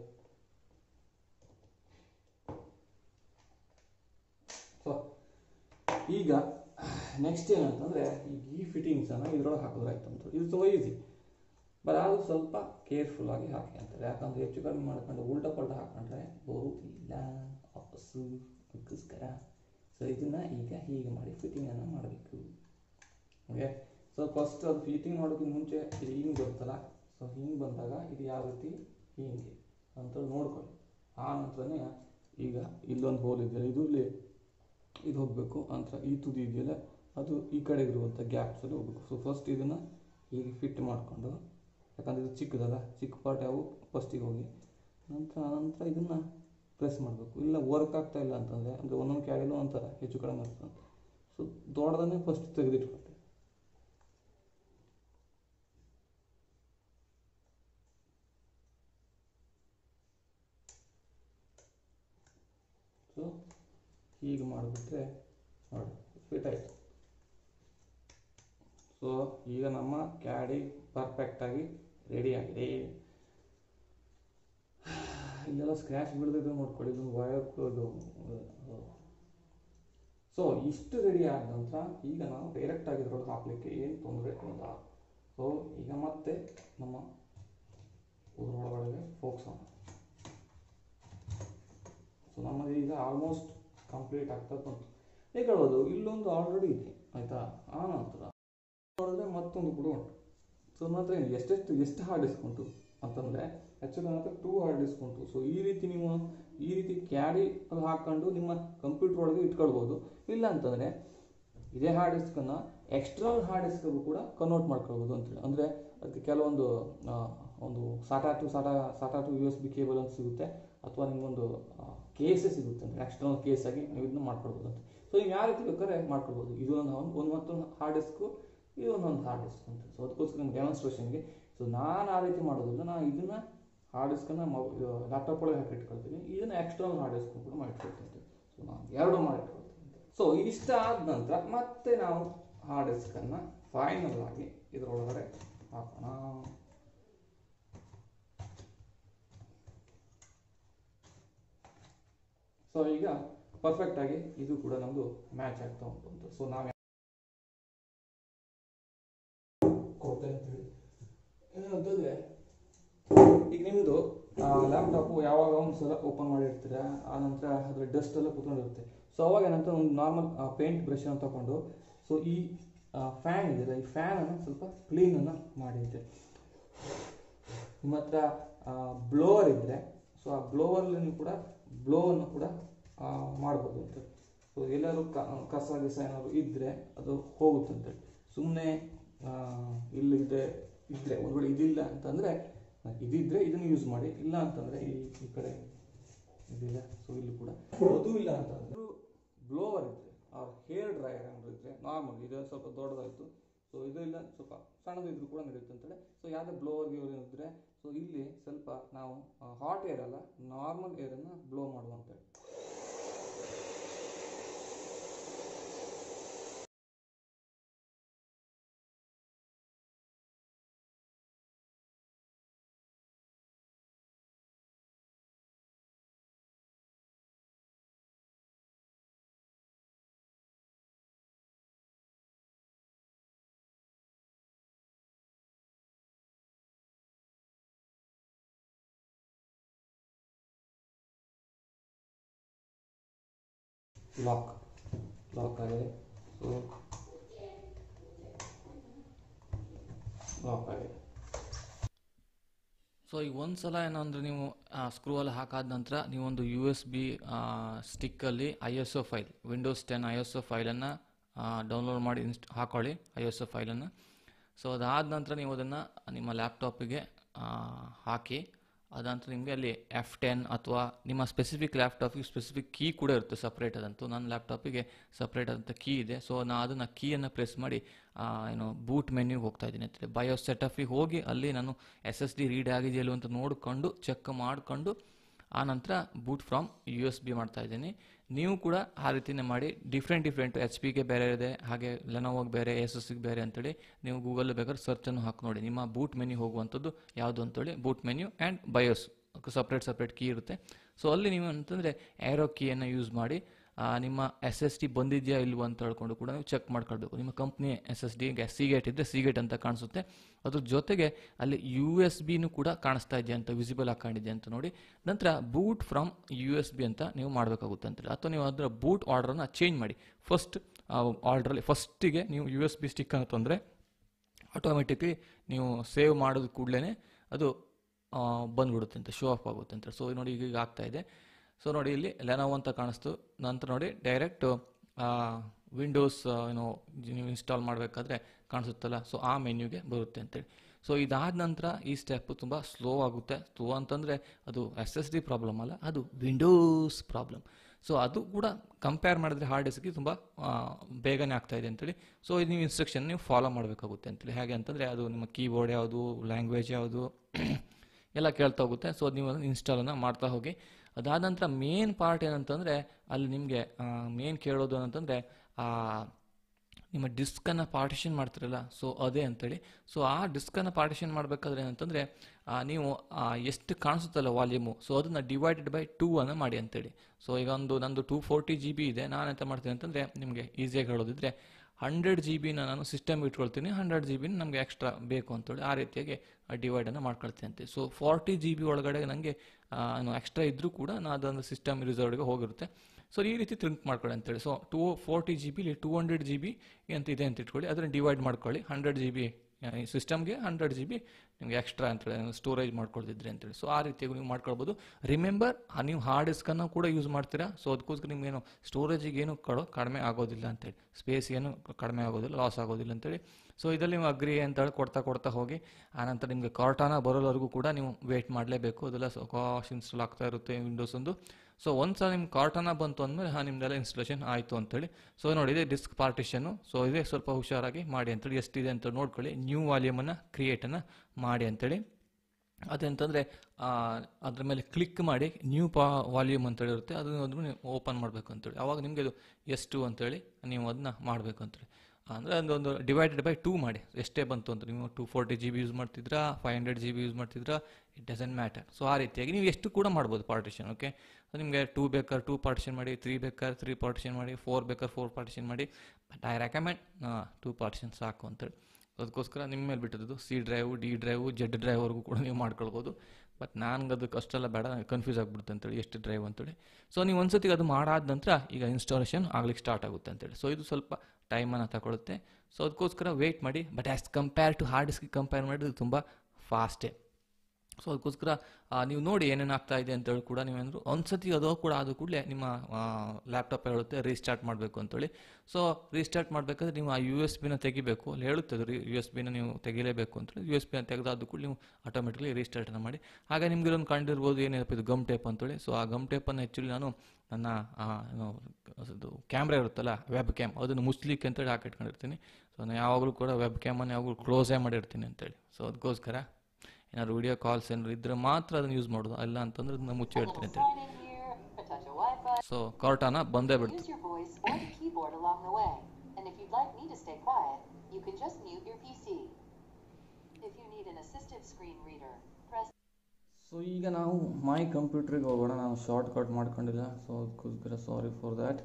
ಸೊ ಈಗ ನೆಕ್ಸ್ಟ್ ಏನಂತಂದರೆ ಈಗ ಈ ಫಿಟ್ಟಿಂಗ್ಸನ್ನು ಇದ್ರೊಳಗೆ ಹಾಕಿದ್ರಾಯ್ತು ಅಂತ. ಇದು ತುಂಬ ಈಸಿ, ಬಟ್ ಅದು ಸ್ವಲ್ಪ ಕೇರ್ಫುಲ್ಲಾಗಿ ಹಾಕಿ ಅಂತಾರೆ. ಯಾಕಂದರೆ ಹೆಚ್ಚು ಕಮ್ಮಿ ಮಾಡ್ಕೊಂಡು ಉಲ್ಟಾ ಪಲ್ಟಾ ಹಾಕೊಂಡ್ರೆ ಬರುತ್ತಿಲ್ಲ ವಾಪಸ್ಸು, ಅದಕ್ಕೋಸ್ಕರ. ಸೊ ಇದನ್ನು ಈಗ ಹೀಗೆ ಮಾಡಿ ಫಿಟ್ಟಿಂಗನ್ನು ಮಾಡಬೇಕು. ಓಕೆ, ಸೊ ಫಸ್ಟ್ ಅದು ಫಿಟ್ಟಿಂಗ್ ಮಾಡೋಕ್ಕಿಂತ ಮುಂಚೆ ಇದು ಹಿಂಗೆ ಬರುತ್ತಲ್ಲ, ಸೊ ಹಿಂಗೆ ಬಂದಾಗ ಇದು ಯಾವ ರೀತಿ ಹಿಂಗೆ ಅಂತ ನೋಡ್ಕೊಳ್ಳಿ. ಆ ನಂತರನೇ ಈಗ ಇಲ್ಲೊಂದು ಹೋಲ್ ಇದೆಯಲ್ಲ, ಇದು ಇಲ್ಲಿ ಇದು ಹೋಗಬೇಕು ಅಂತ. ಈ ತುದಿ ಇದೆಯಲ್ಲ ಅದು ಈ ಕಡೆ ಇರುವಂಥ ಗ್ಯಾಪ್ಸಲ್ಲಿ ಹೋಗಬೇಕು. ಸೊ ಫಸ್ಟ್ ಇದನ್ನು ಹೀಗೆ ಫಿಟ್ ಮಾಡಿಕೊಂಡು ಯಾಕಂದರೆ ಇದು ಚಿಕ್ಕದಲ್ಲ, ಚಿಕ್ಕ ಪಾರ್ಟ್ ಯಾವು ಫಸ್ಟಿಗೆ ಹೋಗಿ ನಂತರ ನಂತರ ಇದನ್ನು ಪ್ರೆಸ್ ಮಾಡಬೇಕು. ಇಲ್ಲ ವರ್ಕ್ ಆಗ್ತಾ ಇಲ್ಲ ಅಂತಂದರೆ, ಅಂದರೆ ಒಂದೊಂದು ಕ್ಯಾಡಿಲೂ ಒಂಥರ ಹೆಚ್ಚು ಕಡಿಮೆ ಆಗ್ತದೆ. ಸೊ ದೊಡ್ಡದನ್ನೇ ಫಸ್ಟ್ ತೆಗೆದಿಟ್ಕೊಳ್ತೆ. ಸೊ ಹೀಗೆ ಮಾಡಿಬಿಟ್ರೆ ನೋಡಿ ಫಿಟ್ ಆಯಿತು. ಸೊ ಈಗ ನಮ್ಮ ಕ್ಯಾಡಿ ಪರ್ಫೆಕ್ಟಾಗಿ ರೆಡಿ ಆಗಿದೆ. ಇಲ್ಲೆಲ್ಲ ಸ್ಕ್ರ್ಯಾಚ್ ಬೀಳದಿದ್ರೆ ನೋಡ್ಕೊಳ್ಳಿ, ಇದೊಂದು ವಯರ್ದು. ಸೊ ಇಷ್ಟು ರೆಡಿ ಆದ ನಂತರ ಈಗ ನಾವು ಡೈರೆಕ್ಟ್ ಆಗಿದ್ರೊಳಗೆ ಹಾಕಲಿಕ್ಕೆ ಏನು ತೊಂದರೆ ಇಲ್ಲ. ಸೊ ಈಗ ಮತ್ತೆ ನಮ್ಮ ಉದ್ರೊಳಗಡೆ ಫೋಕ್ಸ್ ಆನ್. ಸೊ ನಮ್ಮದು ಈಗ ಆಲ್ಮೋಸ್ಟ್ ಕಂಪ್ಲೀಟ್ ಆಗ್ತಾ ಬಂತು. ಹೇಗೆ ಹೇಳೋದು, ಇಲ್ಲೊಂದು ಆಲ್ರೆಡಿ ಇದೆ ಆಯಿತಾ. ಆ ನಂತರ ನೋಡಿದ್ರೆ ಮತ್ತೊಂದು ಕೂಡ ಉಂಟು. ಸೊ ಮಾತ್ರ ಎಷ್ಟೆಷ್ಟು ಎಷ್ಟು ಹಾರ್ಡ್ ಡಿಸ್ಕ್ ಉಂಟು ಅಂತಂದರೆ ಆ್ಯಕ್ಚುಲಿ ನನ್ನ ಹತ್ರ ಟೂ ಹಾರ್ಡ್ ಡಿಸ್ಕ್ ಉಂಟು. ಸೊ ಈ ರೀತಿ ನೀವು ಈ ರೀತಿ ಕ್ಯಾರಿ ಹಾಕ್ಕೊಂಡು ನಿಮ್ಮ ಕಂಪ್ಯೂಟರ್ ಒಳಗೆ ಇಟ್ಕೊಳ್ಬೋದು. ಇಲ್ಲ ಅಂತಂದರೆ ಇದೇ ಹಾರ್ಡ್ ಡಿಸ್ಕನ್ನು ಎಕ್ಸ್ಟರ್ನಲ್ ಹಾರ್ಡ್ ಡಿಸ್ಕ್ಗೂ ಕೂಡ ಕನ್ವರ್ಟ್ ಮಾಡ್ಕೊಳ್ಬೋದು ಅಂತೇಳಿ. ಅಂದರೆ ಅದಕ್ಕೆ ಕೆಲವೊಂದು ಒಂದು SATA to SATA SATA to U S B cable ಅಂತ ಸಿಗುತ್ತೆ, ಅಥವಾ ನಿಮಗೊಂದು ಕೇಸೇ ಸಿಗುತ್ತೆ ಅಂದರೆ ಎಕ್ಸ್ಟರ್ನಲ್ ಕೇಸ್ ಆಗಿ ನೀವು ಇದನ್ನ ಮಾಡ್ಕೊಳ್ಬೋದು ಅಂತ. ಸೊ ನೀವು ಯಾವ ರೀತಿ ಬೇಕಾದ್ರೆ ಮಾಡ್ಕೊಳ್ಬೋದು. ಇದು ಒಂದು ಒಂದು ಮತ್ತೊಂದು ಹಾರ್ಡ್ ಡಿಸ್ಕು, ಇದು ಒಂದೊಂದು ಹಾರ್ಡ್ ಡಿಸ್ಕ್ ಅಂತ. ಸೊ ಅದಕ್ಕೋಸ್ಕರ ನಿಮ್ಗೆ ಡೆಮಾನ್ಸ್ಟ್ರೇಷನ್ಗೆ. ಸೊ ನಾನು ಆ ರೀತಿ ಮಾಡೋದ್ರಿಂದ ನಾನು ಇದನ್ನು ಹಾರ್ಡ್ ಡಿಸ್ಕನ್ನು ಲ್ಯಾಪ್ಟಾಪ್ ಒಳಗೆ ಹಾಕಿ ಇಟ್ಕೊಳ್ತೀನಿ, ಇದನ್ನು ಎಕ್ಸ್ಟರ್ನಲ್ ಹಾರ್ಡ್ ಡಿಸ್ಕ್ ಕೂಡ ಮಾಡಿಟ್ಕೊಳ್ತೀನಿ. ಸೊ ನಾನು ಎರಡು ಮಾಡಿಟ್ಕೊಳ್ತೀನಿ. ಸೊ ಇಷ್ಟ ಆದ ನಂತರ ಮತ್ತೆ ನಾವು ಹಾರ್ಡ್ ಡಿಸ್ಕನ್ನು ಫೈನಲ್ ಆಗಿ ಇದರೊಳಗಡೆ ಹಾಕೋಣ. ಸೊ ಈಗ ಪರ್ಫೆಕ್ಟಾಗಿ ಇದು ಕೂಡ ನಮ್ಮದು ಮ್ಯಾಚ್ ಆಗ್ತಾ ಉಂಟು ಅಂತ. ಸೊ ನಾವು ಅಂತಂದರೆ ಈಗ ನಿಮ್ಮದು ಲ್ಯಾಪ್ಟಾಪು ಯಾವಾಗ ಒಂದು ಸಲ ಓಪನ್ ಮಾಡಿರ್ತೀರ, ಆ ನಂತರ ಅದರ ಡಸ್ಟ್ ಎಲ್ಲ ಕೂತ್ಕೊಂಡಿರುತ್ತೆ. ಸೊ ಅವಾಗ ಏನಂತ ಒಂದು ನಾರ್ಮಲ್ ಪೇಂಟ್ ಬ್ರಷನ್ನು ತಗೊಂಡು ಸೊ ಈ ಫ್ಯಾನ್ ಇದೆ, ಈ ಫ್ಯಾನನ್ನು ಸ್ವಲ್ಪ ಕ್ಲೀನನ್ನು ಮಾಡಿದ್ದೆ. ನಿಮ್ಮ ಹತ್ರ ಬ್ಲೋವರ್ ಇದ್ದರೆ ಸೊ ಆ ಬ್ಲೋವರ್ಲಿ ಕೂಡ ಬ್ಲೋವನ್ನು ಕೂಡ ಮಾಡ್ಬೋದು ಅಂತ. ಸೊ ಎಲ್ಲರೂ ಕಸ ಗಿಸ ಏನಾದ್ರು ಇದ್ದರೆ ಅದು ಹೋಗುತ್ತಂತೆ. ಸುಮ್ಮನೆ ಇಲ್ಲಿದ್ದರೆ ಇದ್ದರೆ ಒಂದು ವೇಳೆ ಇದಿಲ್ಲ ಅಂತಂದರೆ ಇದಿದ್ದರೆ ಇದನ್ನು ಯೂಸ್ ಮಾಡಿ, ಇಲ್ಲ ಅಂತಂದರೆ ಈ ಈ ಕಡೆ ಇದಿಲ್ಲ. ಸೊ ಇಲ್ಲಿ ಕೂಡ ಅದು ಇಲ್ಲ ಅಂತಂದ್ರೆ ಬ್ಲೋವರ್ ಇದ್ದರೆ ಅವ್ರ ಹೇರ್ ಡ್ರೈಯರ್ ಏನಾದ್ರು ಇದ್ದರೆ ನಾರ್ಮಲ್, ಇದು ಸ್ವಲ್ಪ ದೊಡ್ಡದಾಯಿತು. ಸೊ ಇದು ಇಲ್ಲ ಸ್ವಲ್ಪ ಸಣ್ಣದಿದ್ರು ಕೂಡ ನಡೆಯುತ್ತೆ ಅಂತೇಳಿ. ಸೊ ಯಾವುದೇ ಬ್ಲೋವರ್ಗೆ ಇದ್ದರೆ ಸೊ ಇಲ್ಲಿ ಸ್ವಲ್ಪ ನಾವು ಹಾಟ್ ಏರ್ ಅಲ್ಲ ನಾರ್ಮಲ್ ಏರನ್ನು ಬ್ಲೋ ಮಾಡುವಂಥೇಳಿ. ಲಾಕ್ ಲಾಕ್ ಆಗಿದೆ. ಸೊ ಲಾಕ್ ಆಗಿದೆ. ಸೊ ಈಗ ಒಂದು ಸಲ ಏನಂದರೆ ನೀವು ಸ್ಕ್ರೂ ಅಲ್ಲಿ ಹಾಕಾದ ನಂತರ ನೀವೊಂದು ಯು ಎಸ್ ಬಿ ಸ್ಟಿಕ್ಕಲ್ಲಿ I S O file, Windows ten I S O ಫೈಲನ್ನು ಡೌನ್ಲೋಡ್ ಮಾಡಿ ಇನ್ಸ್ಟ್ ಹಾಕೊಳ್ಳಿ ಐ ಎಸ್ ಒ ಫೈಲನ್ನು. ಸೊ ಅದಾದ ನಂತರ ನೀವು ಅದನ್ನು ನಿಮ್ಮ ಲ್ಯಾಪ್ಟಾಪಿಗೆ ಹಾಕಿ, ಅದಂತರ ನಿಮಗೆ ಅಲ್ಲಿ ಎಫ್ ಟೆನ್ ಅಥವಾ ನಿಮ್ಮ ಸ್ಪೆಸಿಫಿಕ್ ಲ್ಯಾಪ್ಟಾಪಿಗೆ ಸ್ಪೆಸಿಫಿಕ್ ಕೀ ಕೂಡ ಇರುತ್ತೆ ಸಪ್ರೇಟ್ ಆದಂತೂ. ನನ್ನ ಲ್ಯಾಪ್ಟಾಪಿಗೆ ಸಪ್ರೇಟ್ ಆದಂಥ ಕೀ ಇದೆ. ಸೊ ನಾನು ಅದನ್ನು ಕೀಯನ್ನು ಪ್ರೆಸ್ ಮಾಡಿ ಏನು ಬೂಟ್ ಮೆನ್ಯೂಗೆ ಹೋಗ್ತಾ ಇದ್ದೀನಿ ಅಂತೇಳಿ. ಬಯೋಸ್ ಸೆಟಫಿಗೆ ಹೋಗಿ ಅಲ್ಲಿ ನಾನು ಎಸ್ ಎಸ್ ಡಿ ರೀಡ್ ಆಗಿದೆಯಲ್ಲ ಅಂತ ನೋಡಿಕೊಂಡು ಚೆಕ್ ಮಾಡಿಕೊಂಡು ಆ ನಂತರ boot from U S B ಮಾಡ್ತಾ ಇದ್ದೀನಿ. ನೀವು ಕೂಡ ಆ ರೀತಿಯೇ ಮಾಡಿ. ಡಿಫ್ರೆಂಟ್ ಡಿಫ್ರೆಂಟ್ ಎಚ್ ಪಿಗೆ ಬೇರೆ ಇದೆ, ಹಾಗೆ ಲೆನೋವೋಗೆ ಬೇರೆ, ಎಸ್ ಎಸ್ಗೆ ಬೇರೆ ಅಂತೇಳಿ ನೀವು ಗೂಗಲ್ ಬೇಕಾದ್ರೆ ಸರ್ಚನ್ನು ಹಾಕಿ ನೋಡಿ. ನಿಮ್ಮ ಬೂಟ್ ಮೆನ್ಯೂ ಹೋಗುವಂಥದ್ದು ಯಾವುದು ಅಂತೇಳಿ boot menu and BIOS separate separate key ಇರುತ್ತೆ. ಸೊ ಅಲ್ಲಿ ನೀವು ಅಂತಂದರೆ ಏರೋ ಕೀಯನ್ನು ಯೂಸ್ ಮಾಡಿ ನಿಮ್ಮ ಎಸ್ ಎಸ್ ಡಿ ಬಂದಿದೆಯಾ ಇಲ್ವೋ ಅಂತ ಹೇಳ್ಕೊಂಡು ಕೂಡ ನೀವು ಚೆಕ್ ಮಾಡ್ಕೊಳ್ಬೇಕು. ನಿಮ್ಮ company S S D Seagate ಇದ್ದರೆ ಸಿಗೇಟ್ ಅಂತ ಕಾಣಿಸುತ್ತೆ. ಅದ್ರ ಜೊತೆಗೆ ಅಲ್ಲಿ ಯು ಎಸ್ ಬಿನೂ ಕೂಡ ಕಾಣಿಸ್ತಾ ಇದೆಯಾ ಅಂತ ವಿಸಿಬಲ್ ಹಾಕೊಂಡಿದೆ ಅಂತ ನೋಡಿ. ನಂತರ boot from U S B ಅಂತ ನೀವು ಮಾಡಬೇಕಾಗುತ್ತೆ ಅಂತೇಳಿ. ಅಥವಾ ನೀವು ಅದರ ಬೂಟ್ ಆರ್ಡ್ರನ್ನು ಚೇಂಜ್ ಮಾಡಿ. ಫಸ್ಟ್ ಆರ್ಡ್ರಲ್ಲಿ ಫಸ್ಟಿಗೆ ನೀವು ಯು ಎಸ್ ಬಿ ಸ್ಟಿಕ್ ಅಂತ ತಂದರೆ ಆಟೋಮೆಟಿಕ್ಲಿ ನೀವು ಸೇವ್ ಮಾಡೋದು ಕೂಡಲೇ ಅದು ಬಂದ್ಬಿಡುತ್ತೆ ಅಂತ, ಶೋ ಆಫ್ ಆಗುತ್ತೆ ಅಂತ. ಸೊ ನೋಡಿ ಈಗ ಆಗ್ತಾ ಇದೆ. ಸೊ ನೋಡಿ ಇಲ್ಲಿ ಲೆನೋವೋ ಅಂತ ಕಾಣಿಸ್ತು. ನಂತರ ನೋಡಿ ಡೈರೆಕ್ಟ್ ವಿಂಡೋಸ್ ಏನೋ ನೀವು ಇನ್ಸ್ಟಾಲ್ ಮಾಡಬೇಕಾದ್ರೆ ಕಾಣಿಸುತ್ತಲ್ಲ, ಸೊ ಆ ಮೆನ್ಯೂಗೆ ಬರುತ್ತೆ ಅಂತೇಳಿ. ಸೊ ಇದಾದ ನಂತರ ಈ ಸ್ಟೆಪ್ ತುಂಬ ಸ್ಲೋ ಆಗುತ್ತೆ. ಸ್ಲೋ ಅಂತಂದರೆ ಅದು ಎಸ್ ಎಸ್ ಡಿ ಪ್ರಾಬ್ಲಮ್ ಅಲ್ಲ, ಅದು ವಿಂಡೋಸ್ ಪ್ರಾಬ್ಲಮ್. ಸೊ ಅದು ಕೂಡ ಕಂಪೇರ್ ಮಾಡಿದ್ರೆ ಹಾರ್ಡ್ ಡಿಸ್ಕ್ಗೆ ತುಂಬ ಬೇಗನೆ ಆಗ್ತಾಯಿದೆ ಅಂತೇಳಿ. ಸೊ ನೀವು ಇನ್ಸ್ಟ್ರಕ್ಷನ್ ನೀವು ಫಾಲೋ ಮಾಡಬೇಕಾಗುತ್ತೆ ಅಂತೇಳಿ. ಹೇಗೆ ಅಂತಂದರೆ ಅದು ನಿಮ್ಮ ಕೀಬೋರ್ಡ್ ಯಾವುದು, ಲ್ಯಾಂಗ್ವೇಜ್ ಯಾವುದು ಎಲ್ಲ ಕೇಳ್ತಾ ಹೋಗುತ್ತೆ. ಸೊ ನೀವು ಅದನ್ನು ಇನ್ಸ್ಟಾಲನ್ನು ಮಾಡ್ತಾ ಹೋಗಿ. ಅದಾದ ನಂತರ ಮೇನ್ ಪಾರ್ಟ್ ಏನಂತಂದರೆ ಅಲ್ಲಿ ನಿಮಗೆ ಮೇನ್ ಕೇಳೋದು ಅಂತಂದರೆ ನಿಮ್ಮ ಡಿಸ್ಕನ್ನು ಪಾರ್ಟಿಷನ್ ಮಾಡ್ತಿರಲ್ಲ, ಸೊ ಅದೇ ಅಂತೇಳಿ. ಸೊ ಆ ಡಿಸ್ಕನ್ನು ಪಾರ್ಟಿಷನ್ ಮಾಡಬೇಕಾದ್ರೆ ಏನಂತಂದರೆ ನೀವು ಎಷ್ಟು ಕಾಣಿಸುತ್ತಲ್ಲ ವಾಲ್ಯೂಮು, ಸೊ ಅದನ್ನು ಡಿವೈಡೆಡ್ ಬೈ ಟೂ ಅನ್ನು ಮಾಡಿ ಅಂತೇಳಿ. ಸೊ ಈಗ ಒಂದು ನಂದು ಟೂ ಫೋರ್ಟಿ ಜಿ ಬಿ ಇದೆ, ನಾನು ಎಂತ ಮಾಡ್ತೀನಿ ಅಂತಂದರೆ ನಿಮಗೆ ಈಸಿಯಾಗಿ ಹೇಳೋದಿದ್ರೆ ಹಂಡ್ರೆಡ್ ಜಿ ಬಿನ ನಾನು ಸಿಸ್ಟಮ್ ಇಟ್ಕೊಳ್ತೀನಿ, ಹಂಡ್ರೆಡ್ ಜಿ ಬಿನ ನಮಗೆ ಎಕ್ಸ್ಟ್ರಾ ಬೇಕು ಅಂತೇಳಿ ಆ ರೀತಿಯಾಗಿ ಡಿವೈಡನ್ನು ಮಾಡ್ಕೊಳ್ತೀನಿ ಅಂತೆ. ಸೊ ಫಾರ್ಟಿ ಜಿ ಬಿ ಒಳಗಡೆ ನನಗೆ ಎಕ್ಸ್ಟ್ರಾ ಇದ್ದರೂ ಕೂಡ ನಾನು ಅದೊಂದು ಸಿಸ್ಟಮ್ ರಿಸರ್ವ್ಗೆ ಹೋಗಿರುತ್ತೆ. ಸೊ ಈ ರೀತಿ ಥಿಂಕ್ ಮಾಡ್ಕೊಳ್ಳಿ ಅಂತೇಳಿ. ಸೊ ಟೂ ಫೋರ್ಟಿ ಜಿ ಬಿಲಿ ಟೂ ಹಂಡ್ರೆಡ್ ಜಿ ಬಿ ಅಂತ ಇದೆ ಅಂತ ಇಟ್ಕೊಳ್ಳಿ, ಅದನ್ನು ಡಿವೈಡ್ ಮಾಡ್ಕೊಳ್ಳಿ. ಹಂಡ್ರೆಡ್ ಜಿ ಬಿ ಸಿಸ್ಟಮ್ಗೆ, ಹಂಡ್ರೆಡ್ ಜಿ ಬಿ ನಿಮಗೆ ಎಕ್ಸ್ಟ್ರಾ ಅಂತೇಳಿ ಸ್ಟೋರೇಜ್ ಮಾಡ್ಕೊಳ್ತಿದ್ರಿ ಅಂತೇಳಿ. ಸೊ ಆ ರೀತಿಯಾಗಿ ನೀವು ಮಾಡ್ಕೊಳ್ಬೋದು. ರಿಮೆಂಬರ್, ನೀವು ಹಾರ್ಡ್ ಡಿಸ್ಕನ್ನು ಕೂಡ ಯೂಸ್ ಮಾಡ್ತೀರಾ. ಸೊ ಅದಕ್ಕೋಸ್ಕರ ನಿಮಗೇನು ಸ್ಟೋರೇಜಿಗೆ ಏನು ಕಡೋ ಕಡಿಮೆ ಆಗೋದಿಲ್ಲ ಅಂತೇಳಿ, ಸ್ಪೇಸ್ ಏನು ಕಡಿಮೆ ಆಗೋದಿಲ್ಲ, ಲಾಸ್ ಆಗೋದಿಲ್ಲ ಅಂತೇಳಿ. ಸೊ ಇದರಲ್ಲಿ ನೀವು ಅಗ್ರಿ ಅಂತೇಳಿ ಕೊಡ್ತಾ ಕೊಡ್ತಾ ಹೋಗಿ. ಆನಂತರ ನಿಮಗೆ ಕಾರ್ಟಾನ ಬರೋವರೆಗೂ ಕೂಡ ನೀವು ವೇಟ್ ಮಾಡಲೇಬೇಕು. ಅದೆಲ್ಲ ಕಾಶ್ ಇನ್ಸ್ಟಾಲ್ ಆಗ್ತಾ ಇರುತ್ತೆ ವಿಂಡೋಸ್ ಒಂದು. ಸೊ ಒಂದು ಸಲ ನಿಮ್ಮ ಕಾರ್ಟಾನ ಬಂತು ಅಂದಮೇಲೆ ಹಾಂ ನಿಮ್ಮದೆಲ್ಲ ಇನ್ಸ್ಟಾಲೇಷನ್ ಆಯಿತು ಅಂತೇಳಿ. ಸೊ ನೋಡಿ ಇದೆ ಡಿಸ್ಕ್ ಪಾರ್ಟಿಷನ್ನು. ಸೊ ಇದೇ ಸ್ವಲ್ಪ ಹುಷಾರಾಗಿ ಮಾಡಿ ಅಂತೇಳಿ, ಎಷ್ಟಿದೆ ಅಂತ ನೋಡ್ಕೊಳ್ಳಿ. ನ್ಯೂ ವಾಲ್ಯೂಮನ್ನು ಕ್ರಿಯೇಟನ್ನು ಮಾಡಿ ಅಂತೇಳಿ. ಅದಂತಂದರೆ ಅದ್ರ ಮೇಲೆ ಕ್ಲಿಕ್ ಮಾಡಿ ನ್ಯೂ ಪಾ ವಾಲ್ಯೂಮ್ ಅಂತೇಳಿ ಇರುತ್ತೆ, ಅದನ್ನು ನೀವು ಓಪನ್ ಮಾಡಬೇಕು ಅಂತೇಳಿ. ಆವಾಗ ನಿಮಗೆ ಅದು ಎಷ್ಟು ಅಂತೇಳಿ ನೀವು ಅದನ್ನ ಮಾಡಬೇಕು ಅಂತೇಳಿ. ಅಂದರೆ ಅದೊಂದು ಡಿವೈಡೆಡ್ ಬೈ ಟೂ ಮಾಡಿ, ಎಷ್ಟೇ ಬಂತು ಅಂತ. ನೀವು two forty G B use ಮಾಡ್ತಿದ್ರಾ, five hundred G B use ಮಾಡ್ತಿದ್ರಾ, ಇಟ್ ಡಸಂಟ್ ಮ್ಯಾಟರ್. ಸೊ ಆ ರೀತಿಯಾಗಿ ನೀವು ಎಷ್ಟು ಕೂಡ ಮಾಡ್ಬೋದು ಪಾರ್ಟಿಷನ್. ಓಕೆ, ನಿಮಗೆ ಟೂ ಬೇಕಾದ್ರೆ ಟೂ ಪಾರ್ಟಿಷನ್ ಮಾಡಿ, ತ್ರೀ ಬೇಕಾದ್ರೆ ತ್ರೀ ಪಾರ್ಟಿಷನ್ ಮಾಡಿ, ಫೋರ್ ಬೇಕಾದ್ರೆ ಫೋರ್ ಪಾರ್ಟಿಷನ್ ಮಾಡಿ. But I recommend two partition ಸಾಕು ಅಂತೇಳಿ. ಅದಕ್ಕೋಸ್ಕರ ನಿಮ್ಮ ಮೇಲೆ ಬಿಟ್ಟಿದ್ದು C drive, D drive, Z ಡ್ರೈವ್ವರೆಗೂ ಕೂಡ ನೀವು ಮಾಡ್ಕೊಳ್ಬೋದು. ಬಟ್ ನನಗೆ ಅದಕ್ಕೆ ಅಷ್ಟೆಲ್ಲ ಬೇಡ, ಕನ್ಫ್ಯೂಸ್ ಆಗಿಬಿಡುತ್ತೆ ಅಂತೇಳಿ ಎಷ್ಟು ಡ್ರೈವ್ ಅಂತೇಳಿ. ಸೊ ನೀವು ಒಂದ್ಸತಿ ಅದು ಮಾಡಾದ ನಂತರ ಈಗ ಇನ್ಸ್ಟಾಲೇಷನ್ ಆಗ್ಲಿಕ್ಕೆ ಸ್ಟಾರ್ಟ್ ಆಗುತ್ತೆ ಅಂತೇಳಿ. ಸೊ ಇದು ಸ್ವಲ್ಪ ಟೈಮನ್ನು ತಗೊಳುತ್ತೆ. ಸೊ ಅದಕ್ಕೋಸ್ಕರ ವೆಯ್ಟ್ ಮಾಡಿ. But as compare to hard ಡಿಸ್ಕ್ಗೆ ಕಂಪೇರ್ ಮಾಡಿದ್ರೆ ತುಂಬ ಫಾಸ್ಟೇ. ಸೊ ಅದಕ್ಕೋಸ್ಕರ ನೀವು ನೋಡಿ ಏನೇನು ಆಗ್ತಾ ಇದೆ ಅಂತೇಳಿ ಕೂಡ ನೀವೇನಾದ್ರು ಒಂದು ಸತಿ ಅದೋ ಕೂಡ ಆದ ಕೂಡಲೇ ನಿಮ್ಮ ಲ್ಯಾಪ್ಟಾಪ್ ಹೇಳುತ್ತೆ ರೀಸ್ಟಾರ್ಟ್ ಮಾಡಬೇಕು ಅಂತೇಳಿ. ಸೊ ರೀಸ್ಟಾರ್ಟ್ ಮಾಡಬೇಕಾದ್ರೆ ನೀವು ಆ ಯು ಎಸ್ ಬಿನ ತೆಗಿಬೇಕು. ಅಲ್ಲಿ ಹೇಳುತ್ತೆ ಅದು ಯು ಎಸ್ ಬಿನ ನೀವು ತೆಗಿಲೇಬೇಕು ಅಂತೇಳಿ. ಯು ಎಸ್ ಬಿನ ತೆಗೆದಾದ ಕೂಡ ನೀವು ಆಟೋಮೆಟಿಕ್ಲಿ ರೀಸ್ಟಾರ್ಟನ್ನು ಮಾಡಿ. ಹಾಗೆ ನಿಮ್ಗೆ ಒಂದು ಕಂಡಿರ್ಬೋದು ಏನೇನಪ್ಪ ಇದು ಗಮ್ ಟೇಪ್ ಅಂತೇಳಿ. ಸೊ ಆ ಗಮ್ ಟೇಪನ್ನು ಆ್ಯಕ್ಚುಲಿ ನಾನು ನನ್ನ ಅದು ಕ್ಯಾಮ್ರಾ ಇರುತ್ತಲ್ಲ, ವೆಬ್ ಕ್ಯಾಮ್, ಅದನ್ನು ಮುಚ್ಚಲಿಕ್ಕೆ ಅಂತೇಳಿ ಹಾಕಿಟ್ಕೊಂಡಿರ್ತೀನಿ. ಸೊ ನಾನು ಯಾವಾಗಲೂ ಕೂಡ ವೆಬ್ ಕ್ಯಾಮನ್ನು ಯಾವಾಗಲೂ ಕ್ಲೋಸೇ ಮಾಡಿರ್ತೀನಿ ಅಂತೇಳಿ. ಸೊ ಅದಕ್ಕೋಸ್ಕರ ಏನಾದ್ರು ವಿಡಿಯೋ ಕಾಲ್ಸ್ ಏನಾದ್ರು ಇದ್ರೆ ಮಾತ್ರ ಅದನ್ನು ಯೂಸ್ ಮಾಡೋದು, ಇಲ್ಲ ಅಂತಂದ್ರೆ ಅದನ್ನ ಮುಚ್ಚಿ ಇಡ್ತೀನಿ ಅಂತೇಳಿ. ಸೊ ಕಾರ್ಟಾನ ಬಂದೇ ಬಿಡ್ತು. ಸೊ ಈಗ ನಾವು ಮೈ ಕಂಪ್ಯೂಟ್ರಿಗೆ ಹೋಗೋಣ. ನಾನು ಶಾರ್ಟ್ ಕಟ್ ಮಾಡ್ಕೊಂಡಿಲ್ಲ, ಸೊ ಅದಕ್ಕೋಸ್ಕರ sorry for that.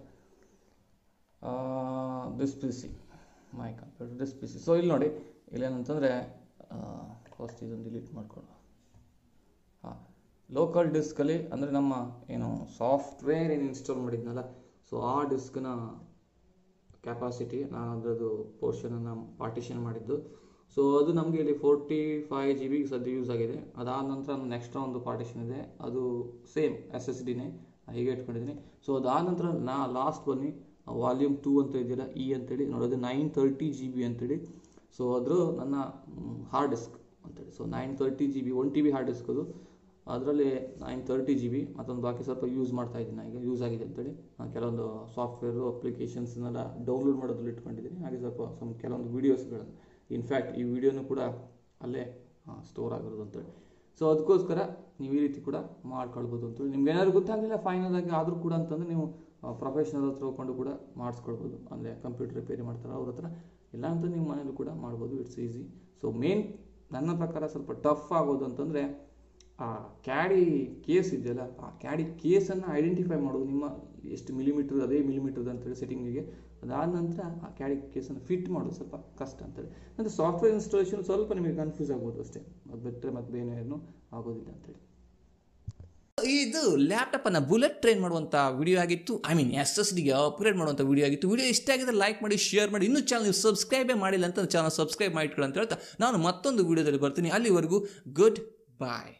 This P C, my computer this P C. So ಇಲ್ಲಿ ನೋಡಿ, ಇಲ್ಲೇನಂತಂದರೆ ಫಸ್ಟ್ ಇದನ್ನು ಡಿಲೀಟ್ ಮಾಡ್ಕೊಳ್ಳೋಣ. ಹಾಂ, ಲೋಕಲ್ ಡಿಸ್ಕಲ್ಲಿ ಅಂದರೆ ನಮ್ಮ ಏನು ಸಾಫ್ಟ್ವೇರ್ ಏನು ಇನ್ಸ್ಟಾಲ್ ಮಾಡಿದ್ನಲ್ಲ, ಸೊ ಆ ಡಿಸ್ಕ್ನ ಕೆಪಾಸಿಟಿ ನಾನು ಅದರದ್ದು ಪೋರ್ಷನನ್ನು ಪಾರ್ಟಿಷನ್ ಮಾಡಿದ್ದು. ಸೊ ಅದು ನಮಗೆ ಇಲ್ಲಿ ಫೋರ್ಟಿ ಫೈವ್ ಜಿ ಬಿಗೆ ಸದ್ಯ ಯೂಸ್ ಆಗಿದೆ. ಅದಾದ ನಂತರ ನನ್ನ ಎಕ್ಸ್ಟ್ರಾ ಒಂದು ಪಾರ್ಟಿಷನ್ ಇದೆ, ಅದು ಸೇಮ್ ಎಸ್ ಎಸ್ ಡಿನೇ ಹೀಗೆ ಇಟ್ಕೊಂಡಿದ್ದೀನಿ. ಸೊ ಅದಾದ ನಂತರ ನಾ ಲಾಸ್ಟ್ ಬನ್ನಿ ವಾಲ್ಯೂಮ್ ಟೂ ಅಂತ ಇದೆಯಲ್ಲ, ಇ ಅಂತೇಳಿ ನೋಡೋದು ನೈನ್ ತರ್ಟಿ ಜಿ ಬಿ ಅಂತೇಳಿ. ಸೊ ಅದ್ರ ನನ್ನ ಹಾರ್ಡ್ ಡಿಸ್ಕ್ ಅಂತೇಳಿ. So nine thirty G B one T B hard disk ಅದು. ಅದರಲ್ಲಿ ನೈನ್ ತರ್ಟಿ ಜಿ ಬಿ ಮತ್ತೊಂದು ಬಾಕಿ ಸ್ವಲ್ಪ ಯೂಸ್ ಮಾಡ್ತಾ ಇದ್ದೀನಿ ಈಗ, ಯೂಸ್ ಆಗಿದೆ ಅಂತೇಳಿ. ನಾನು ಕೆಲವೊಂದು ಸಾಫ್ಟ್ವೇರು ಅಪ್ಲಿಕೇಶನ್ಸ್ನೆಲ್ಲ ಡೌನ್ಲೋಡ್ ಮಾಡೋದ್ರಲ್ಲಿ ಇಟ್ಕೊಂಡಿದ್ದೀನಿ. ಹಾಗೆ ಸ್ವಲ್ಪ ಸ್ವಲ್ಪ ಕೆಲವೊಂದು ವೀಡಿಯೋಸ್ಗಳನ್ನು, ಇನ್ಫ್ಯಾಕ್ಟ್ ಈ ವಿಡಿಯೋನು ಕೂಡ ಅಲ್ಲೇ ಸ್ಟೋರ್ ಆಗಿರೋದು ಅಂತೇಳಿ. ಸೊ ಅದಕ್ಕೋಸ್ಕರ ನೀವು ಈ ರೀತಿ ಕೂಡ ಮಾಡ್ಕೊಳ್ಬೋದು ಅಂತೇಳಿ. ನಿಮ್ಗೆ ಏನಾದ್ರು ಗೊತ್ತಾಗಲಿಲ್ಲ ಫೈನಲ್ ಆಗಿ ಆದರೂ ಕೂಡ ಅಂತಂದರೆ ನೀವು ಪ್ರೊಫೆಷ್ನಲ್ ಹತ್ರ ಹೋಗ್ಕೊಂಡು ಕೂಡ ಮಾಡಿಸ್ಕೊಳ್ಬೋದು. ಅಂದರೆ ಕಂಪ್ಯೂಟರ್ ರಿಪೇರಿ ಮಾಡ್ತಾರೆ ಅವ್ರ ಹತ್ರ, ಇಲ್ಲ ಅಂತ ನಿಮ್ಮ ಮನೇಲಿ ಕೂಡ ಮಾಡ್ಬೋದು. It's easy. ಸೊ ಮೇನ್ ನನ್ನ ಪ್ರಕಾರ ಸ್ವಲ್ಪ ಟಫ್ ಆಗೋದು ಅಂತಂದರೆ ಆ ಕ್ಯಾಡಿ ಕೇಸ್ ಇದೆಯಲ್ಲ, ಆ ಕ್ಯಾಡಿ ಕೇಸನ್ನು ಐಡೆಂಟಿಫೈ ಮಾಡೋದು. ನಿಮ್ಮ ಎಷ್ಟು ಮಿಲಿಮೀಟ್ರ್ ಅದೇ ಮಿಲಿಮೀಟ್ರ್ ಅಂತೇಳಿ ಸೆಟ್ಟಿಂಗಿಗೆ. ಅದಾದ ನಂತರ ಆ ಕ್ಯಾಡಿ ಕೇಸನ್ನು ಫಿಟ್ ಮಾಡೋದು ಸ್ವಲ್ಪ ಕಷ್ಟ ಅಂತೇಳಿ. ಅಂದರೆ ಸಾಫ್ಟ್ವೇರ್ ಇನ್ಸ್ಟಾಲೇಷನ್ ಸ್ವಲ್ಪ ನಿಮಗೆ ಕನ್ಫ್ಯೂಸ್ ಆಗ್ಬೋದು ಅಷ್ಟೇ, ಅದು ಬಿಟ್ಟರೆ ಮತ್ತೆ ಬೇರೆ ಏನೂ ಆಗೋದಿಲ್ಲ ಅಂತೇಳಿ. ಇದು ಲ್ಯಾಪ್ಟಾಪನ್ನು ಬುಲೆಟ್ ಟ್ರೈನ್ ಮಾಡುವಂಥ ವಿಡಿಯೋ ಆಗಿತ್ತು. ಐ ಮೀನ್ ಎಸ್ ಎಸ್ ಡಿಗೆ ಅಪ್ಗ್ರೇಡ್ ಮಾಡುವಂಥ ವಿಡಿಯೋ ಆಗಿತ್ತು. ವಿಡಿಯೋ ಇಷ್ಟ ಆಗಿದ್ರೆ ಲೈಕ್ ಮಾಡಿ, ಶೇರ್ ಮಾಡಿ. ಇನ್ನೂ ಚಾನಲ್ ನೀವು ಸಬ್ಸ್ಕ್ರೈಬೇ ಮಾಡಿಲ್ಲ ಅಂತ ಚಾನಲ್ ಸಬ್ಸ್ಕ್ರೈಬ್ ಮಾಡಿಟ್ಕೊಳ್ಳಿ ಅಂತ ಹೇಳ್ತಾ ನಾನು ಮತ್ತೊಂದು ವಿಡಿಯೋದಲ್ಲಿ ಬರ್ತೀನಿ. ಅಲ್ಲಿವರೆಗೂ ಗುಡ್ ಬಾಯ್.